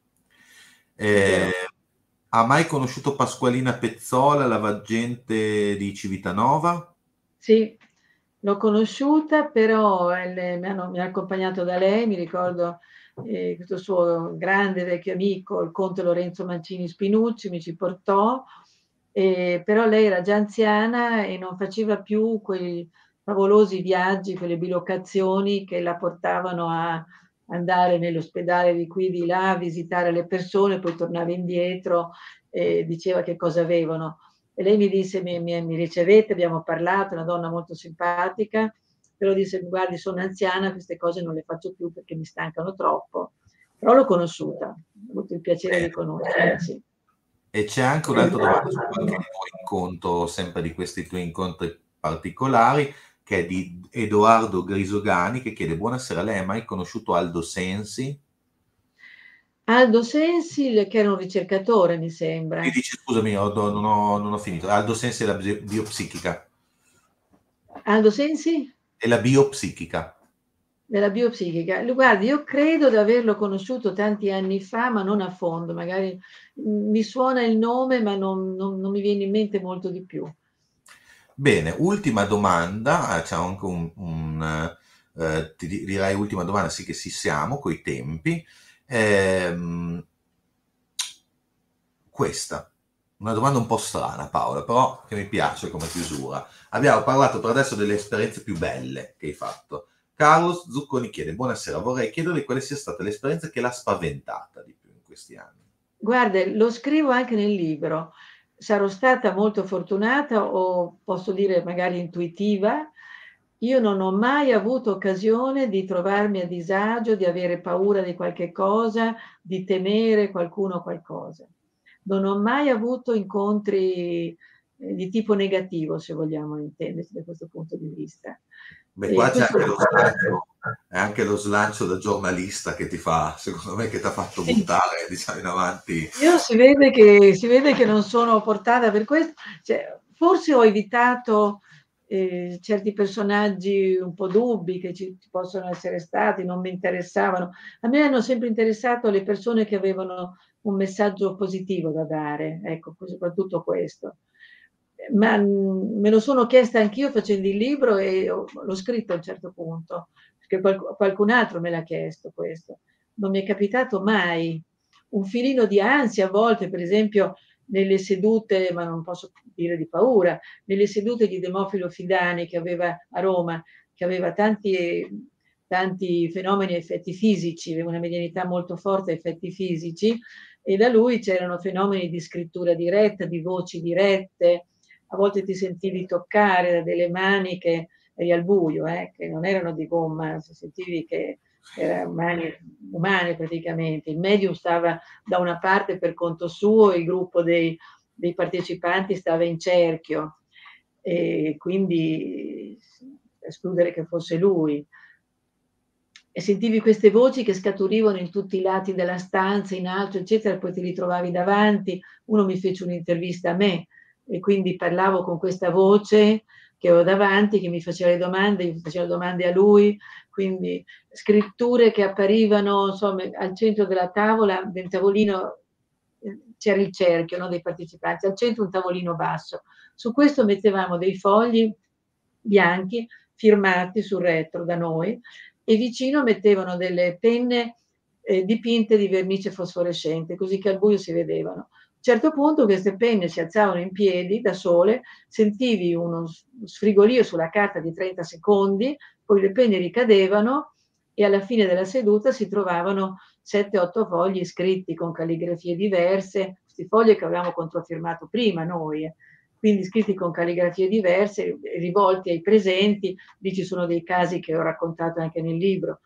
Eh, ha mai conosciuto Pasqualina Pezzola, la veggente di Civitanova? Sì, l'ho conosciuta, però mi ha accompagnato da lei, mi ricordo questo suo grande vecchio amico, il conte Lorenzo Mancini Spinucci, mi ci portò, però lei era già anziana e non faceva più quei favolosi viaggi, quelle bilocazioni che la portavano a andare nell'ospedale di qui, di là, a visitare le persone, poi tornava indietro e diceva che cosa avevano. E lei mi disse: mi ricevete, abbiamo parlato, è una donna molto simpatica, però disse: guardi, sono anziana, queste cose non le faccio più perché mi stancano troppo. Però l'ho conosciuta, ho avuto il piacere di conoscerla, sì. E c'è anche un'altra domanda su qualche tuo incontro, sempre di questi tuoi incontri particolari, che è di Edoardo Grisogani, che chiede: buonasera, lei ha mai conosciuto Aldo Sensi? Aldo Sensi, che era un ricercatore, mi Mi sembra. dice, scusami, non ho finito. Aldo Sensi è la biopsichica. Aldo Sensi? È la biopsichica. Della biopsichica. Guardi, io credo di averlo conosciuto tanti anni fa, ma non a fondo. Magari mi suona il nome, ma non mi viene in mente molto di più. Bene, ultima domanda, c'è anche direi ultima domanda, sì che ci siamo coi tempi. Ehm, questa, una domanda un po' strana Paola, però che mi piace come chiusura. Abbiamo parlato per adesso delle esperienze più belle che hai fatto. Carlos Zucconi chiede: buonasera, vorrei chiederle quale sia stata l'esperienza che l'ha spaventata di più in questi anni. Guarda, lo scrivo anche nel libro. Sarò stata molto fortunata o posso dire magari intuitiva. Io non ho mai avuto occasione di trovarmi a disagio, di avere paura di qualche cosa, di temere qualcuno o qualcosa. Non ho mai avuto incontri di tipo negativo, se vogliamo intendersi da questo punto di vista. Beh, E qua c'è questo anche lo slancio, è anche lo slancio da giornalista che ti fa, secondo me, che ti ha fatto sì. buttare, diciamo, in avanti. Io si vede che non sono portata per questo, cioè, forse ho evitato certi personaggi un po' dubbi che ci possono essere stati, non mi interessavano. A me hanno sempre interessato le persone che avevano un messaggio positivo da dare, ecco, soprattutto questo. Ma me lo sono chiesta anch'io facendo il libro e l'ho scritto a un certo punto, perché qualcun altro me l'ha chiesto questo. Non mi è capitato mai un filino di ansia a volte, per esempio, nelle sedute, ma non posso dire di paura, nelle sedute di Demofilo Fidani che aveva a Roma, che aveva tanti fenomeni e effetti fisici, aveva una medianità molto forte a effetti fisici, e da lui c'erano fenomeni di scrittura diretta, di voci dirette, a volte ti sentivi toccare da delle mani che eri al buio, che non erano di gomma, sentivi che erano mani umane praticamente. Il medium stava da una parte per conto suo, il gruppo dei partecipanti stava in cerchio, e quindi escludere che fosse lui. E sentivi queste voci che scaturivano in tutti i lati della stanza, in alto, eccetera, poi ti ritrovavi davanti. Uno mi fece un'intervista a me e quindi parlavo con questa voce che avevo davanti, che mi faceva le domande, io facevo domande a lui, quindi scritture che apparivano, insomma, al centro della tavola, del tavolino c'era il cerchio, no, dei partecipanti, al centro un tavolino basso. Su questo mettevamo dei fogli bianchi firmati sul retro da noi, e vicino mettevano delle penne dipinte di vernice fosforescente, così che al buio si vedevano. A un certo punto queste penne si alzavano in piedi da sole, sentivi uno sfrigolio sulla carta di 30 secondi, poi le penne ricadevano e alla fine della seduta si trovavano 7-8 fogli scritti con calligrafie diverse, questi fogli che avevamo controfirmato prima noi, quindi scritti con calligrafie diverse, rivolti ai presenti. Lì ci sono dei casi che ho raccontato anche nel libro,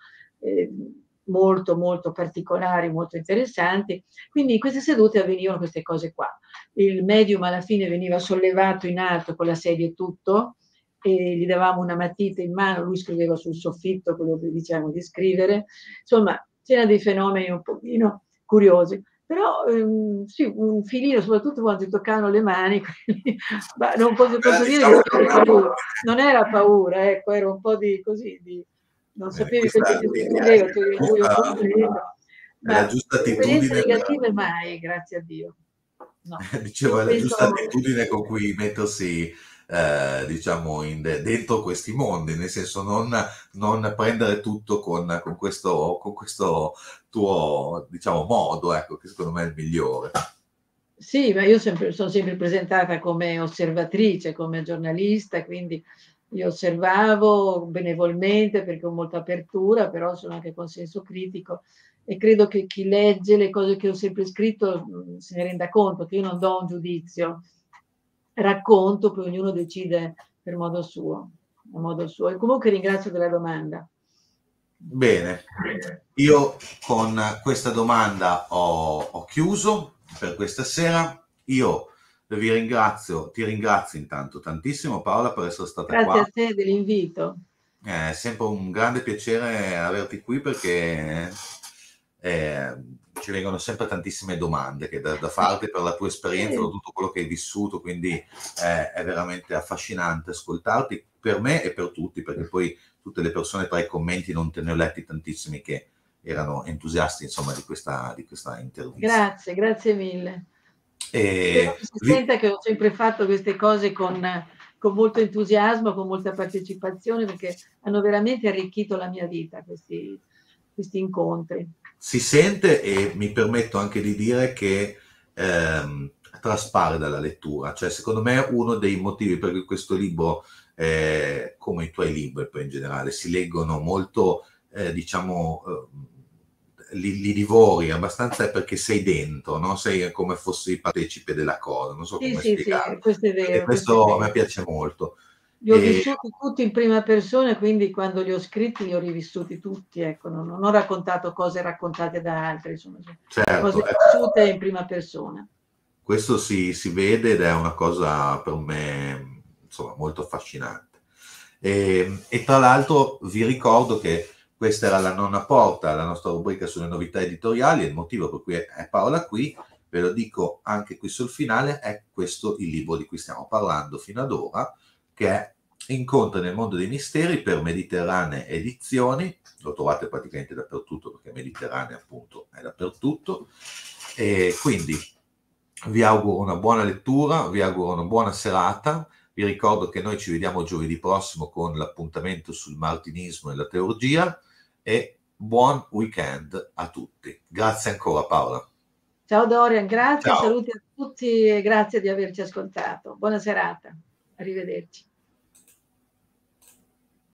molto molto particolari, molto interessanti. Quindi in queste sedute avvenivano queste cose qua. Il medium alla fine veniva sollevato in alto con la sedia e tutto, e gli davamo una matita in mano, lui scriveva sul soffitto quello che dicevamo di scrivere. Insomma, c'erano dei fenomeni un pochino curiosi. Però sì, un filino, soprattutto quando ti toccavano le mani, ma non posso dire Diciamo che paura. Non era paura, ecco, era un po' di così, non sapevi quel che ti succedeva, tu eri il buio completo. È la Ma giusta esperienze attitudine, negative mai, grazie a Dio. No. dicevo, Io è la penso, giusta attitudine con cui mettersi, diciamo, dentro questi mondi, nel senso non prendere tutto con questo tuo, diciamo, modo, ecco, che secondo me è il migliore. sì, ma io sono sempre presentata come osservatrice, come giornalista, quindi io osservavo benevolmente perché ho molta apertura, però sono anche con senso critico, e credo che chi legge le cose che ho sempre scritto se ne renda conto che io non do un giudizio, racconto, poi ognuno decide per modo suo, a modo suo. E comunque ringrazio della domanda. Bene, io con questa domanda ho chiuso per questa sera. Io ti ringrazio intanto tantissimo Paola per essere stata Grazie qua. a te dell'invito. È sempre un grande piacere averti qui perché ci vengono sempre tantissime domande da farti per la tua esperienza, per tutto quello che hai vissuto, quindi è veramente affascinante ascoltarti per me e per tutti, perché poi tutte le persone tra i commenti, non te ne ho letti tantissimi, che erano entusiasti insomma di questa intervista. Grazie mille. Spero E che si senta che ho sempre fatto queste cose con molto entusiasmo, con molta partecipazione, perché hanno veramente arricchito la mia vita questi incontri. si sente, e mi permetto anche di dire che traspare dalla lettura, cioè secondo me uno dei motivi per cui questo libro, come i tuoi libri poi in generale, si leggono molto, diciamo, li divori abbastanza, è perché sei dentro, no? Sei come fossi partecipe della cosa, non so Sì, come sì, sì, spiegarlo. questo è E vero, questo è questo a me vero. piace molto. Li ho E, vissuti tutti in prima persona, quindi quando li ho scritti li ho rivissuti tutti, ecco, non ho raccontato cose raccontate da altri, insomma, cose certo, vissute in prima persona. questo si vede ed è una cosa per me insomma molto affascinante. E tra l'altro vi ricordo che questa era la nonna porta, la nostra rubrica sulle novità editoriali, e il motivo per cui è Paola qui, ve lo dico anche qui sul finale, è questo il libro di cui stiamo parlando fino ad ora, che è Incontri nel mondo dei misteri per Mediterranee Edizioni. Lo trovate praticamente dappertutto, perché Mediterranea appunto è dappertutto, e quindi vi auguro una buona lettura, vi auguro una buona serata. Vi ricordo che noi ci vediamo giovedì prossimo con l'appuntamento sul martinismo e la teurgia, e buon weekend a tutti. Grazie ancora Paola. Ciao Dorian, grazie, Ciao. saluti a tutti e grazie di averci ascoltato. Buona serata, arrivederci.